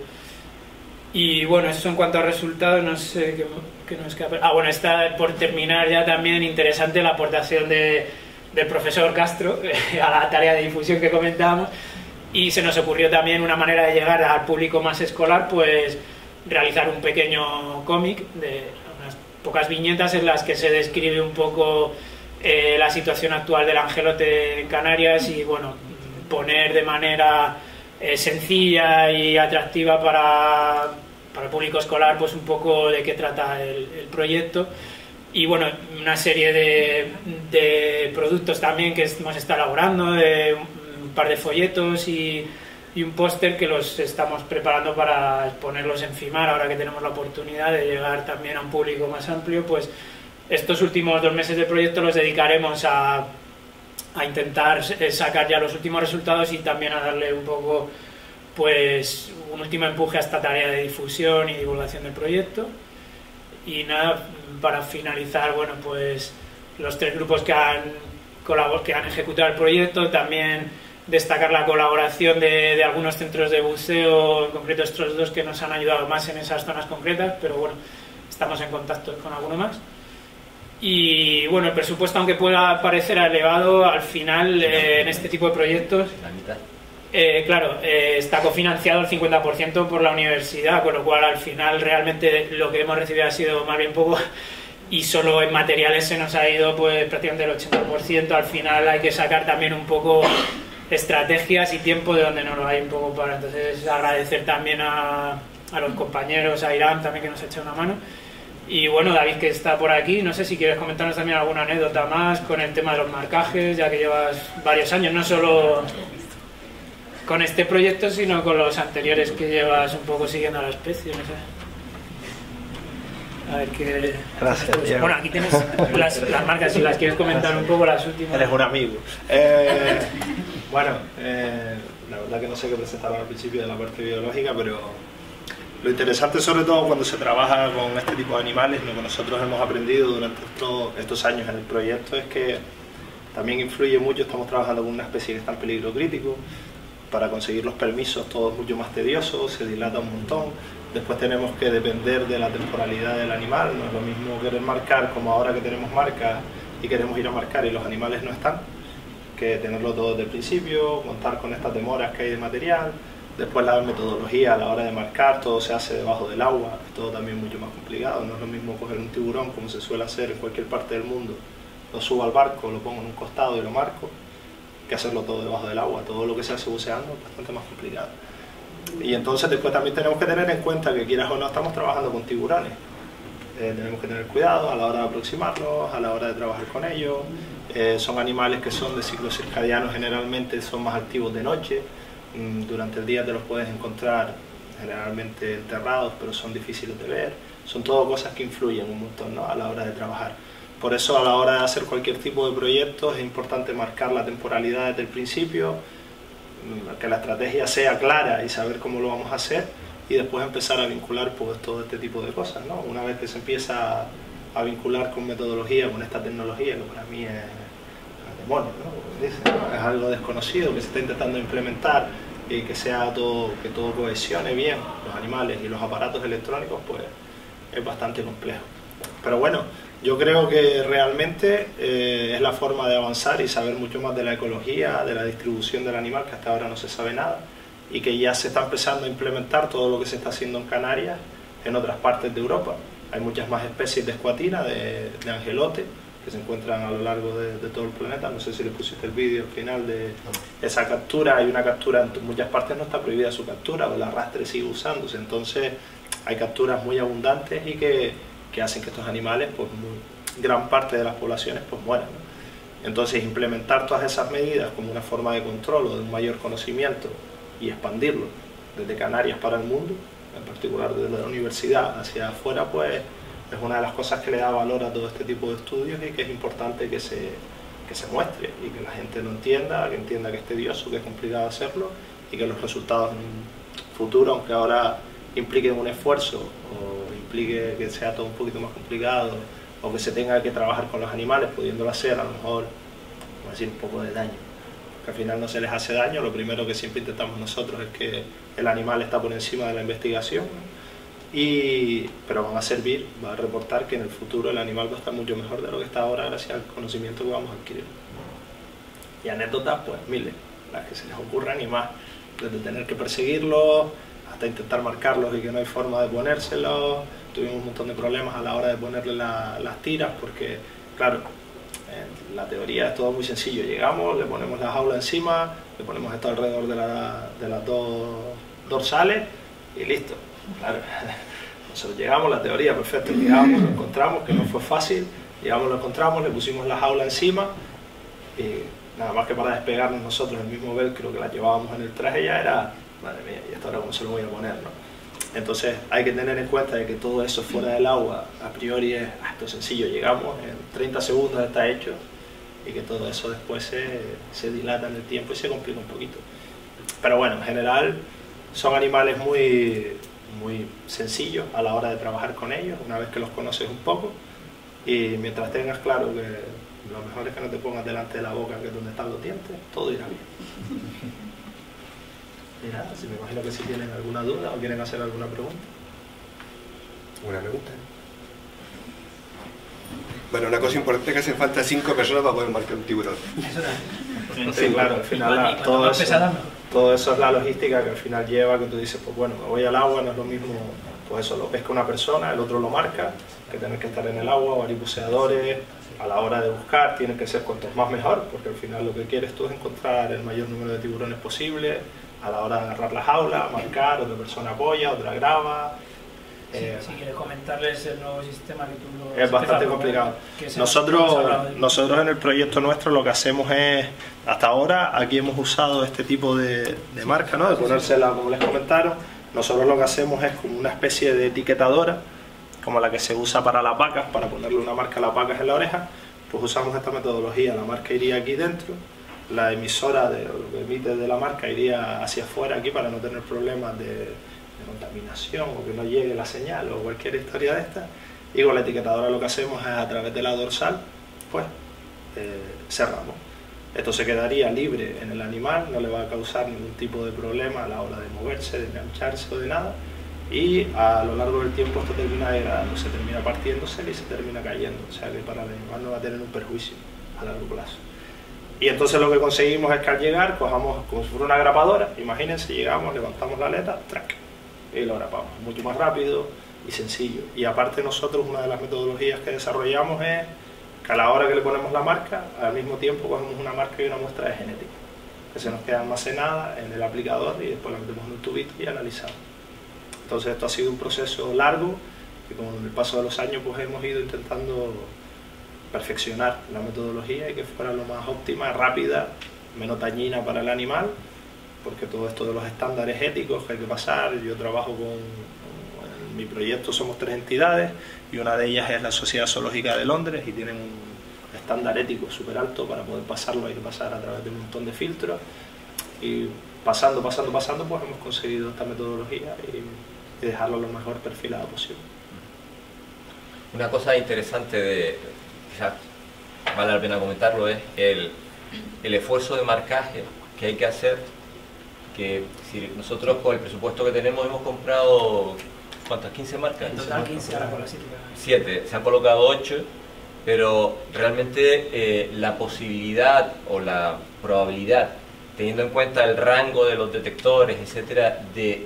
Speaker 4: Y bueno, eso en cuanto a resultados, no sé qué, qué nos queda. Ah, bueno, está por terminar ya también interesante la aportación de, del profesor Castro a la tarea de difusión que comentábamos, y se nos ocurrió también una manera de llegar al público más escolar, pues realizar un pequeño cómic de unas pocas viñetas en las que se describe un poco eh, la situación actual del angelote en Canarias, y bueno, poner de manera eh, sencilla y atractiva para, para el público escolar pues un poco de qué trata el, el proyecto. Y bueno, una serie de, de productos también que hemos estado elaborando, de un par de folletos y, y un póster que los estamos preparando para exponerlos en FIMAR, ahora que tenemos la oportunidad de llegar también a un público más amplio. Pues estos últimos dos meses de proyecto los dedicaremos a, a intentar sacar ya los últimos resultados y también a darle un poco pues un último empuje a esta tarea de difusión y divulgación del proyecto. Y nada, para finalizar, bueno, pues los tres grupos que han, que han ejecutado el proyecto, también destacar la colaboración de, de algunos centros de buceo, en concreto estos dos que nos han ayudado más en esas zonas concretas, pero bueno, estamos en contacto con alguno más. Y bueno, el presupuesto, aunque pueda parecer elevado, al final eh, en este tipo de proyectos, eh, claro, eh, está cofinanciado el cincuenta por ciento por la universidad, con lo cual al final realmente lo que hemos recibido ha sido más bien poco, y solo en materiales se nos ha ido pues prácticamente el ochenta por ciento. Al final hay que sacar también un poco estrategias y tiempo de donde no lo hay un poco para. Entonces agradecer también a, a los compañeros, a Irán también que nos ha echado una mano, y bueno, David que está por aquí, no sé si quieres comentarnos también alguna anécdota más con el tema de los marcajes, ya que llevas varios años, no solo con este proyecto sino con los anteriores que llevas un poco siguiendo a la especie, no sé. A ver qué...
Speaker 5: Gracias, Diego.
Speaker 4: Bueno, aquí tienes las, las marcas, si las quieres comentar un poco las últimas.
Speaker 5: Eres un amigo. Eh, bueno, eh, la verdad que no sé qué presentaba al principio de la parte biológica, pero lo interesante sobre todo cuando se trabaja con este tipo de animales, lo que nosotros hemos aprendido durante estos, estos años en el proyecto es que también influye mucho. Estamos trabajando con una especie que está en peligro crítico. Para conseguir los permisos todo es mucho más tedioso, se dilata un montón. Después tenemos que depender de la temporalidad del animal. No es lo mismo querer marcar como ahora que tenemos marcas y queremos ir a marcar y los animales no están, que tenerlo todo desde el principio, contar con estas demoras que hay de material. Después la metodología a la hora de marcar, todo se hace debajo del agua, es todo también mucho más complicado. No es lo mismo coger un tiburón como se suele hacer en cualquier parte del mundo, lo subo al barco, lo pongo en un costado y lo marco, que hacerlo todo debajo del agua. Todo lo que se hace buceando es bastante más complicado. Y entonces después también tenemos que tener en cuenta que, quieras o no, estamos trabajando con tiburones. Eh, tenemos que tener cuidado a la hora de aproximarlos, a la hora de trabajar con ellos. Eh, son animales que son de ciclos circadianos, generalmente son más activos de noche. Mm, durante el día te los puedes encontrar generalmente enterrados, pero son difíciles de ver. Son todo cosas que influyen un montón, ¿no?, a la hora de trabajar. Por eso a la hora de hacer cualquier tipo de proyecto es importante marcar la temporalidad desde el principio, que la estrategia sea clara y saber cómo lo vamos a hacer, y después empezar a vincular pues todo este tipo de cosas, ¿no? Una vez que se empieza a vincular con metodología, con esta tecnología, que para mí es el demonio, ¿no? dice, ¿no? Es algo desconocido que se está intentando implementar y que sea todo, que todo cohesione bien los animales y los aparatos electrónicos, pues es bastante complejo. Pero bueno, yo creo que realmente eh, es la forma de avanzar y saber mucho más de la ecología, de la distribución del animal, que hasta ahora no se sabe nada, y que ya se está empezando a implementar todo lo que se está haciendo en Canarias en otras partes de Europa. Hay muchas más especies de escuatina, de, de angelote, que se encuentran a lo largo de, de todo el planeta. No sé si le pusiste el vídeo al final de esa captura. Hay una captura, en muchas partes no está prohibida su captura, o el arrastre sigue usándose. Entonces hay capturas muy abundantes y que, que hacen que estos animales, pues muy, gran parte de las poblaciones, pues mueran, ¿no? Entonces implementar todas esas medidas como una forma de control o de un mayor conocimiento y expandirlo desde Canarias para el mundo, en particular desde la universidad hacia afuera, pues es una de las cosas que le da valor a todo este tipo de estudios y que es importante que se, que se muestre y que la gente lo entienda, que entienda que es tedioso, que es complicado hacerlo y que los resultados en un futuro, aunque ahora impliquen un esfuerzo o implique que sea todo un poquito más complicado o que se tenga que trabajar con los animales, pudiéndolo hacer a lo mejor, vamos a decir, un poco de daño. Porque al final no se les hace daño, lo primero que siempre intentamos nosotros es que el animal está por encima de la investigación, ¿no? Y, pero van a servir, va a reportar que en el futuro el animal va a estar mucho mejor de lo que está ahora gracias al conocimiento que vamos a adquirir. Y anécdotas, pues miles, las que se les ocurran y más, desde tener que perseguirlos hasta intentar marcarlos y que no hay forma de ponérselos. Tuvimos un montón de problemas a la hora de ponerle la, las tiras porque, claro, en la teoría es todo muy sencillo. Llegamos, le ponemos la jaula encima, le ponemos esto alrededor de, la, de las dos dorsales y listo. Claro, nosotros llegamos, la teoría perfecta, llegamos, lo encontramos, que no fue fácil, llegamos, lo encontramos, le pusimos la jaula encima y nada más que para despegarnos nosotros el mismo velcro que la llevábamos en el traje ya era, madre mía, y esto ahora cómo se lo voy a poner, ¿no? Entonces hay que tener en cuenta de que todo eso fuera del agua a priori es ah, esto es sencillo, llegamos, en treinta segundos está hecho y que todo eso después se, se dilata en el tiempo y se complica un poquito. Pero bueno, en general son animales muy... muy sencillos a la hora de trabajar con ellos, una vez que los conoces un poco, y mientras tengas claro que lo mejor es que no te pongas delante de la boca, que es donde están los dientes, todo irá bien. Y nada, si me imagino que si tienen alguna duda o quieren hacer alguna pregunta.
Speaker 2: ¿Una pregunta? Bueno, una cosa importante es que hacen falta cinco personas para poder marcar un tiburón.
Speaker 5: Sí, claro, al final la, todo, eso, todo eso es la logística que al final lleva, que tú dices, pues bueno, me voy al agua, no es lo mismo, pues eso, lo pesca una persona, el otro lo marca, que tener que estar en el agua, varios buceadores, a la hora de buscar, tienen que ser cuantos más mejor, porque al final lo que quieres tú es encontrar el mayor número de tiburones posible, a la hora de agarrar la jaula, marcar, otra persona apoya, otra graba.
Speaker 4: Eh, si quieres comentarles el nuevo sistema que tú lo
Speaker 5: es bastante complicado. Nosotros, nosotros en el proyecto nuestro lo que hacemos es, hasta ahora, aquí hemos usado este tipo de, de marca, ¿no? De ponérsela como les comentaron. Nosotros lo que hacemos es como una especie de etiquetadora, como la que se usa para las vacas, para ponerle una marca a las vacas en la oreja. Pues usamos esta metodología, la marca iría aquí dentro, la emisora de lo que emite de la marca iría hacia afuera aquí para no tener problemas de, de contaminación o que no llegue la señal o cualquier historia de esta, y con la etiquetadora lo que hacemos es a través de la dorsal pues eh, cerramos. Esto se quedaría libre en el animal, no le va a causar ningún tipo de problema a la hora de moverse, de engancharse o de nada, y a lo largo del tiempo esto termina degradando, se termina partiéndose y se termina cayendo, o sea que para el animal no va a tener un perjuicio a largo plazo. Y entonces lo que conseguimos es que al llegar cojamos como si fuera una grapadora, imagínense, llegamos, levantamos la aleta, track, y lo grapamos, mucho más rápido y sencillo. Y aparte nosotros una de las metodologías que desarrollamos es que a la hora que le ponemos la marca, al mismo tiempo cogemos una marca y una muestra de genética, que se nos queda almacenada en el aplicador y después la metemos en un tubito y analizamos. Entonces esto ha sido un proceso largo y con el paso de los años pues hemos ido intentando perfeccionar la metodología y que fuera lo más óptima, rápida, menos dañina para el animal, porque todo esto de los estándares éticos que hay que pasar, yo trabajo con, en mi proyecto somos tres entidades y una de ellas es la Sociedad Zoológica de Londres y tienen un estándar ético súper alto, para poder pasarlo hay que pasar a través de un montón de filtros y pasando, pasando, pasando pues hemos conseguido esta metodología y, y dejarlo lo mejor perfilado posible.
Speaker 3: Una cosa interesante de, quizás vale la pena comentarlo, es el el esfuerzo de marcaje que hay que hacer, que si nosotros con el presupuesto que tenemos hemos comprado, ¿cuántas? ¿quince marcas?
Speaker 4: En total quince, ahora con la siete.
Speaker 3: siete, se han colocado ocho, pero realmente eh, la posibilidad o la probabilidad, teniendo en cuenta el rango de los detectores, etcétera, de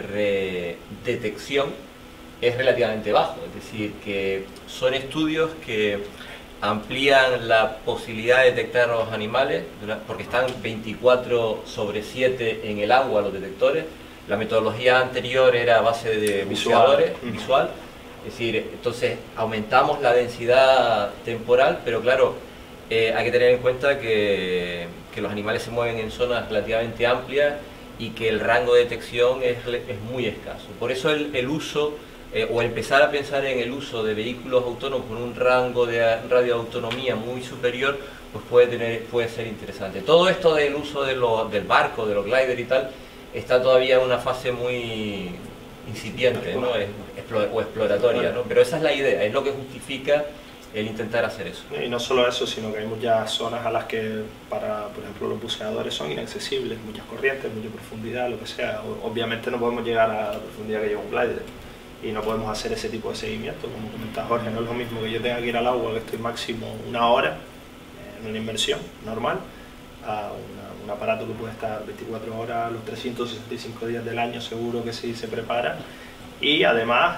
Speaker 3: redetección es relativamente bajo. Es decir, que son estudios que amplían la posibilidad de detectar a los animales, porque están veinticuatro sobre siete en el agua los detectores. La metodología anterior era a base de buceadores, visual. visual. Es decir, entonces aumentamos la densidad temporal, pero claro, eh, hay que tener en cuenta que, que los animales se mueven en zonas relativamente amplias y que el rango de detección es, es muy escaso. Por eso el, el uso, eh, o empezar a pensar en el uso de vehículos autónomos con un rango de radioautonomía muy superior, pues puede, tener, puede ser interesante. Todo esto del uso de lo, del barco, de los gliders y tal, está todavía en una fase muy incipiente, ¿no? Es, o exploratoria, ¿no? Pero esa es la idea, es lo que justifica el intentar hacer eso.
Speaker 5: Y no solo eso, sino que hay muchas zonas a las que, para, por ejemplo, los buceadores son inaccesibles, muchas corrientes, mucha profundidad, lo que sea. Obviamente no podemos llegar a la profundidad que lleva un glider y no podemos hacer ese tipo de seguimiento, como comentaba Jorge. No es lo mismo que yo tenga que ir al agua, que estoy máximo una hora en una inmersión normal, a una, un aparato que puede estar veinticuatro horas, los trescientos sesenta y cinco días del año, seguro que sí se prepara. Y además,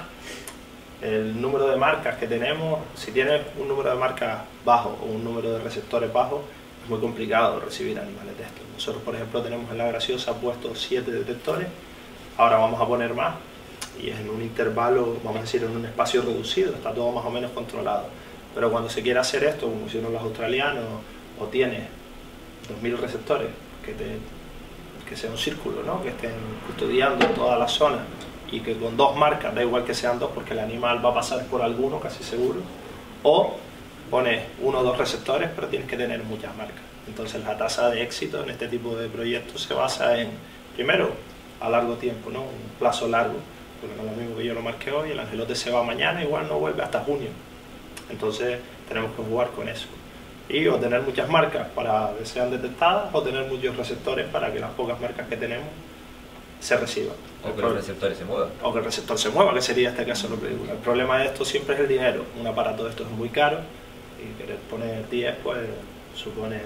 Speaker 5: el número de marcas que tenemos, si tienes un número de marcas bajo o un número de receptores bajo, es muy complicado recibir animales de estos. Nosotros, por ejemplo, tenemos en La Graciosa puestos siete detectores, ahora vamos a poner más, y es en un intervalo, vamos a decir, en un espacio reducido, está todo más o menos controlado. Pero cuando se quiere hacer esto, como hicieron los australianos, o tienes dos mil receptores, que, te, que sea un círculo, ¿no? Que estén custodiando toda la zona, y que con dos marcas, da igual que sean dos porque el animal va a pasar por alguno, casi seguro, o pones uno o dos receptores, pero tienes que tener muchas marcas. Entonces la tasa de éxito en este tipo de proyectos se basa en, primero, a largo tiempo, ¿no? Un plazo largo, porque no es lo mismo que yo lo marqué hoy, el angelote se va mañana, igual no vuelve hasta junio. Entonces tenemos que jugar con eso. Y o tener muchas marcas para que sean detectadas, o tener muchos receptores para que las pocas marcas que tenemos se reciban.
Speaker 3: O que los receptores se muevan.
Speaker 5: O que el receptor se mueva, que sería este caso lo película. El problema de esto siempre es el dinero. Un aparato de esto es muy caro y querer poner diez pues supone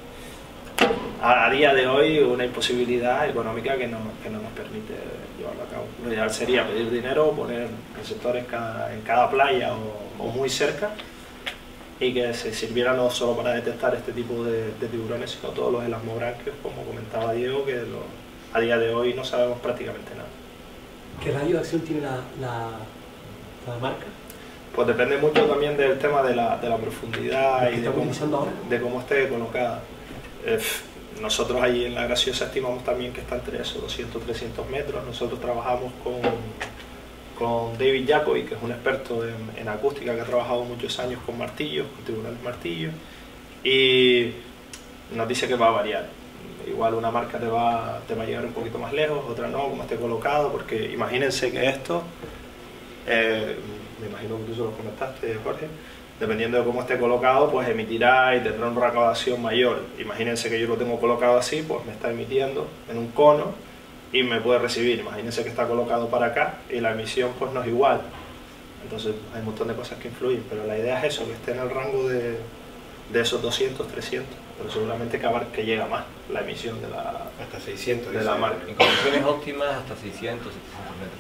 Speaker 5: a, a día de hoy una imposibilidad económica que no, que no nos permite llevarlo a cabo. Lo ideal sería pedir dinero, poner receptores cada, en cada playa o, o muy cerca, y que se sirviera no solo para detectar este tipo de, de tiburones, sino todos los elasmobranquios, como comentaba Diego, que lo, a día de hoy no sabemos prácticamente nada.
Speaker 6: ¿Qué radio de acción tiene la, la, la marca?
Speaker 5: Pues depende mucho también del tema de la, de la profundidad y de cómo, de cómo esté colocada. Eh, nosotros allí en La Graciosa estimamos también que está entre esos doscientos a trescientos metros. Nosotros trabajamos con, con David Jacobi, que es un experto en, en acústica, que ha trabajado muchos años con martillos, con tiburones martillos, y nos dice que va a variar. Igual una marca te va, te va a llegar un poquito más lejos, otra no, como esté colocado, porque imagínense que esto, eh, me imagino que tú se lo comentaste, Jorge, dependiendo de cómo esté colocado, pues emitirá y tendrá una recaudación mayor. Imagínense que yo lo tengo colocado así, pues me está emitiendo en un cono y me puede recibir. Imagínense que está colocado para acá y la emisión pues no es igual. Entonces hay un montón de cosas que influyen, pero la idea es eso, que esté en el rango de, de esos doscientos, trescientos, pero seguramente que, abar, que llega más la emisión de la,
Speaker 2: hasta seiscientos
Speaker 5: de la marca.
Speaker 3: En condiciones óptimas hasta seiscientos, setecientos metros.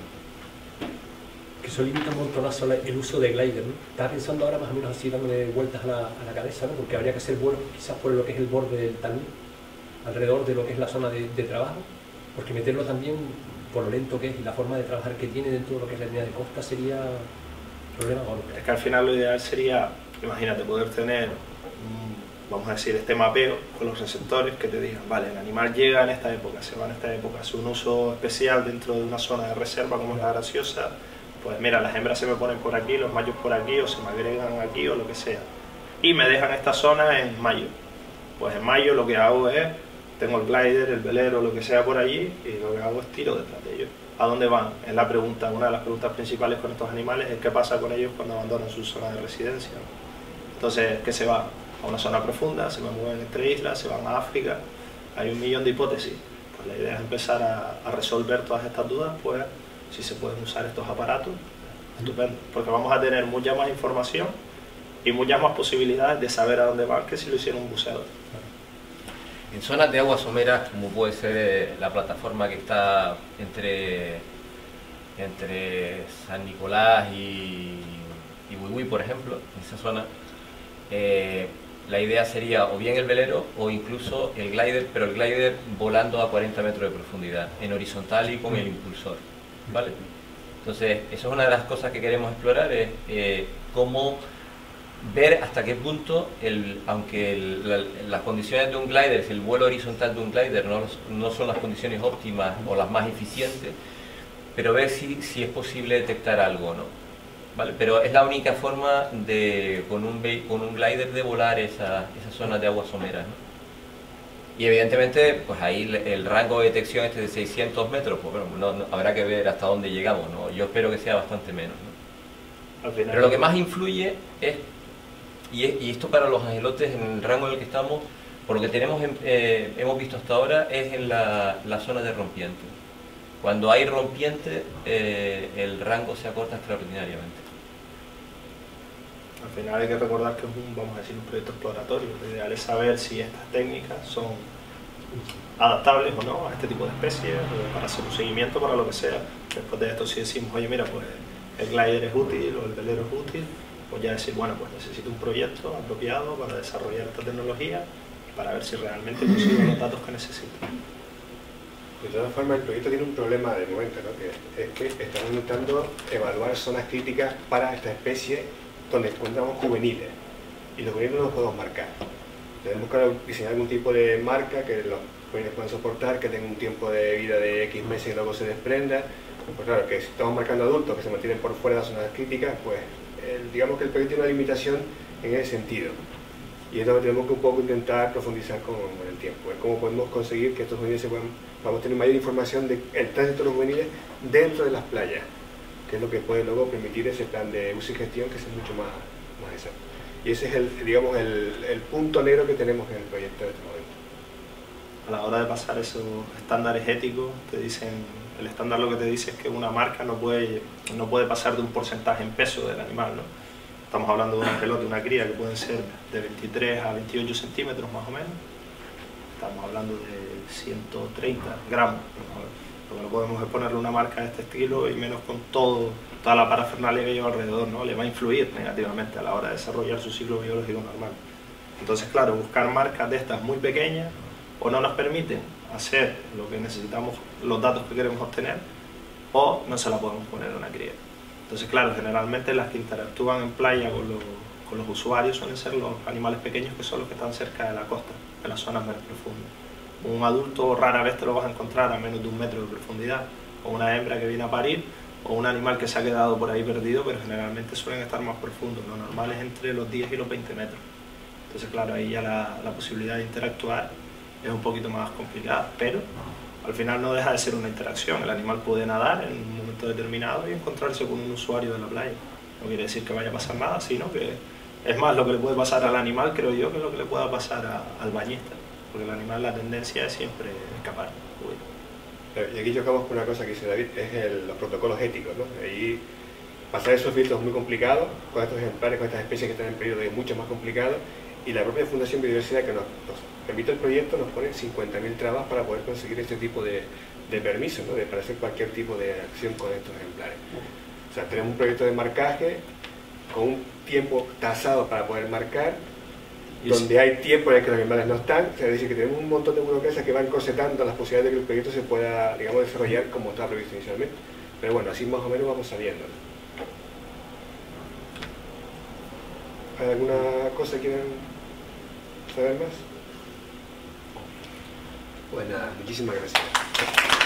Speaker 6: Que eso limita un montonazo el uso de glider, ¿no? Estaba pensando ahora más o menos así dándole vueltas a la, a la cabeza, ¿no? Porque habría que hacer vuelos quizás por lo que es el borde del talud, alrededor de lo que es la zona de, de trabajo, porque meterlo también por lo lento que es y la forma de trabajar que tiene dentro de lo que es la línea de costa sería un problema gordo.
Speaker 5: Es que al final lo ideal sería, imagínate, poder tener, vamos a decir, este mapeo con los receptores que te digan, vale, el animal llega en esta época, se va en esta época, hace un uso especial dentro de una zona de reserva como es La Graciosa. Pues mira, las hembras se me ponen por aquí, los machos por aquí, o se me agregan aquí, o lo que sea. Y me dejan esta zona en mayo. Pues en mayo lo que hago es, tengo el glider, el velero, lo que sea por allí, y lo que hago es tiro detrás de ellos. ¿A dónde van? Es la pregunta, una de las preguntas principales con estos animales es qué pasa con ellos cuando abandonan su zona de residencia. Entonces, ¿qué se va? a una zona profunda, se mueven entre islas, se van a África, hay un millón de hipótesis. Pues la idea es empezar a, a resolver todas estas dudas, pues si se pueden usar estos aparatos, estupendo, porque vamos a tener mucha más información y muchas más posibilidades de saber a dónde van que si lo hiciera un buceador.
Speaker 7: En zonas de aguas someras, como puede ser eh, la plataforma que está entre, entre San Nicolás y, y Buibuy, por ejemplo, en esa zona, eh, la idea sería o bien el velero o incluso el glider, pero el glider volando a cuarenta metros de profundidad, en horizontal y con el impulsor, ¿vale? Entonces, eso es una de las cosas que queremos explorar, es eh, cómo ver hasta qué punto, el, aunque el, la, las condiciones de un glider, si el vuelo horizontal de un glider no, no son las condiciones óptimas o las más eficientes, pero ver si, si es posible detectar algo, ¿no? ¿Vale? Pero es la única forma de, con un, con un glider, de volar esa, esas zonas de aguas someras, ¿no? Y evidentemente, pues ahí el, el rango de detección este de seiscientos metros, pues bueno, no, no, habrá que ver hasta dónde llegamos, ¿no? Yo espero que sea bastante menos, ¿no?
Speaker 5: Al final,
Speaker 7: pero lo que más influye es, y, es, y esto para los angelotes en el rango en el que estamos, por lo que tenemos eh, hemos visto hasta ahora, es en la, la zona de rompiente. Cuando hay rompiente, eh, el rango se acorta extraordinariamente.
Speaker 5: Al final hay que recordar que es un, vamos a decir, un proyecto exploratorio. Lo ideal es saber si estas técnicas son adaptables o no a este tipo de especies, o para hacer un seguimiento, para lo que sea. Después de esto, si decimos, oye, mira, pues el glider es útil o el velero es útil, pues ya decir, bueno, pues necesito un proyecto apropiado para desarrollar esta tecnología, para ver si realmente consigo los datos que necesito.
Speaker 2: De todas formas, el proyecto tiene un problema de momento, ¿no? Que es que estamos intentando evaluar zonas críticas para esta especie donde encontramos juveniles, y los juveniles no los podemos marcar. Tenemos que diseñar algún tipo de marca que los juveniles puedan soportar, que tenga un tiempo de vida de X meses y luego se desprenda. Pues claro, que si estamos marcando adultos que se mantienen por fuera de las zonas críticas, pues el, digamos que el proyecto tiene una limitación en ese sentido. Y es lo que tenemos que un poco intentar profundizar con, con el tiempo, es cómo podemos conseguir que estos juveniles se puedan, vamos a tener mayor información del tránsito de los juveniles dentro de las playas, que es lo que puede luego permitir ese plan de uso y gestión que sea mucho más, más exacto. Y ese es el, digamos, el, el punto negro que tenemos en el proyecto de este momento.
Speaker 5: A la hora de pasar esos estándares éticos, te dicen, el estándar lo que te dice es que una marca no puede, no puede pasar de un porcentaje en peso del animal, ¿no? Estamos hablando de un angelote, una cría, que pueden ser de veintitrés a veintiocho centímetros más o menos. Estamos hablando de ciento treinta gramos. Lo que no podemos es ponerle una marca de este estilo, y menos con todo, toda la parafernalia que lleva alrededor, ¿no? Le va a influir negativamente a la hora de desarrollar su ciclo biológico normal. Entonces, claro, buscar marcas de estas muy pequeñas o no nos permiten hacer lo que necesitamos, los datos que queremos obtener, o no se la podemos poner a una cría. Entonces, claro, generalmente las que interactúan en playa con los, con los usuarios suelen ser los animales pequeños, que son los que están cerca de la costa, de las zonas más profundas. Un adulto rara vez te lo vas a encontrar a menos de un metro de profundidad, o una hembra que viene a parir, o un animal que se ha quedado por ahí perdido, pero generalmente suelen estar más profundos. Lo normal es entre los diez y los veinte metros. Entonces, claro, ahí ya la, la posibilidad de interactuar es un poquito más complicada, pero al final no deja de ser una interacción. El animal puede nadar en un momento determinado y encontrarse con un usuario de la playa. No quiere decir que vaya a pasar nada, sino que es más lo que le puede pasar al animal, creo yo, que lo que le pueda pasar a, al bañista. Porque el animal, la tendencia es siempre escapar. Uy.
Speaker 2: Y aquí chocamos con una cosa que dice David, es el, los protocolos éticos, ¿no? Ahí pasar esos filtros es muy complicado, con estos ejemplares, con estas especies que están en peligro es mucho más complicado, y la propia Fundación Biodiversidad, que nos, nos permite el proyecto, nos pone cincuenta mil trabas para poder conseguir este tipo de, de permisos, ¿no? De, para hacer cualquier tipo de acción con estos ejemplares. O sea, tenemos un proyecto de marcaje con un tiempo tasado para poder marcar, donde hay tiempo en el que los animales no están, o sea, es decir, que tenemos un montón de burocracias que van corsetando las posibilidades de que el proyecto se pueda, digamos, desarrollar como estaba previsto inicialmente. Pero bueno, así más o menos vamos saliendo. ¿Hay alguna cosa que quieran saber más? Bueno, muchísimas gracias.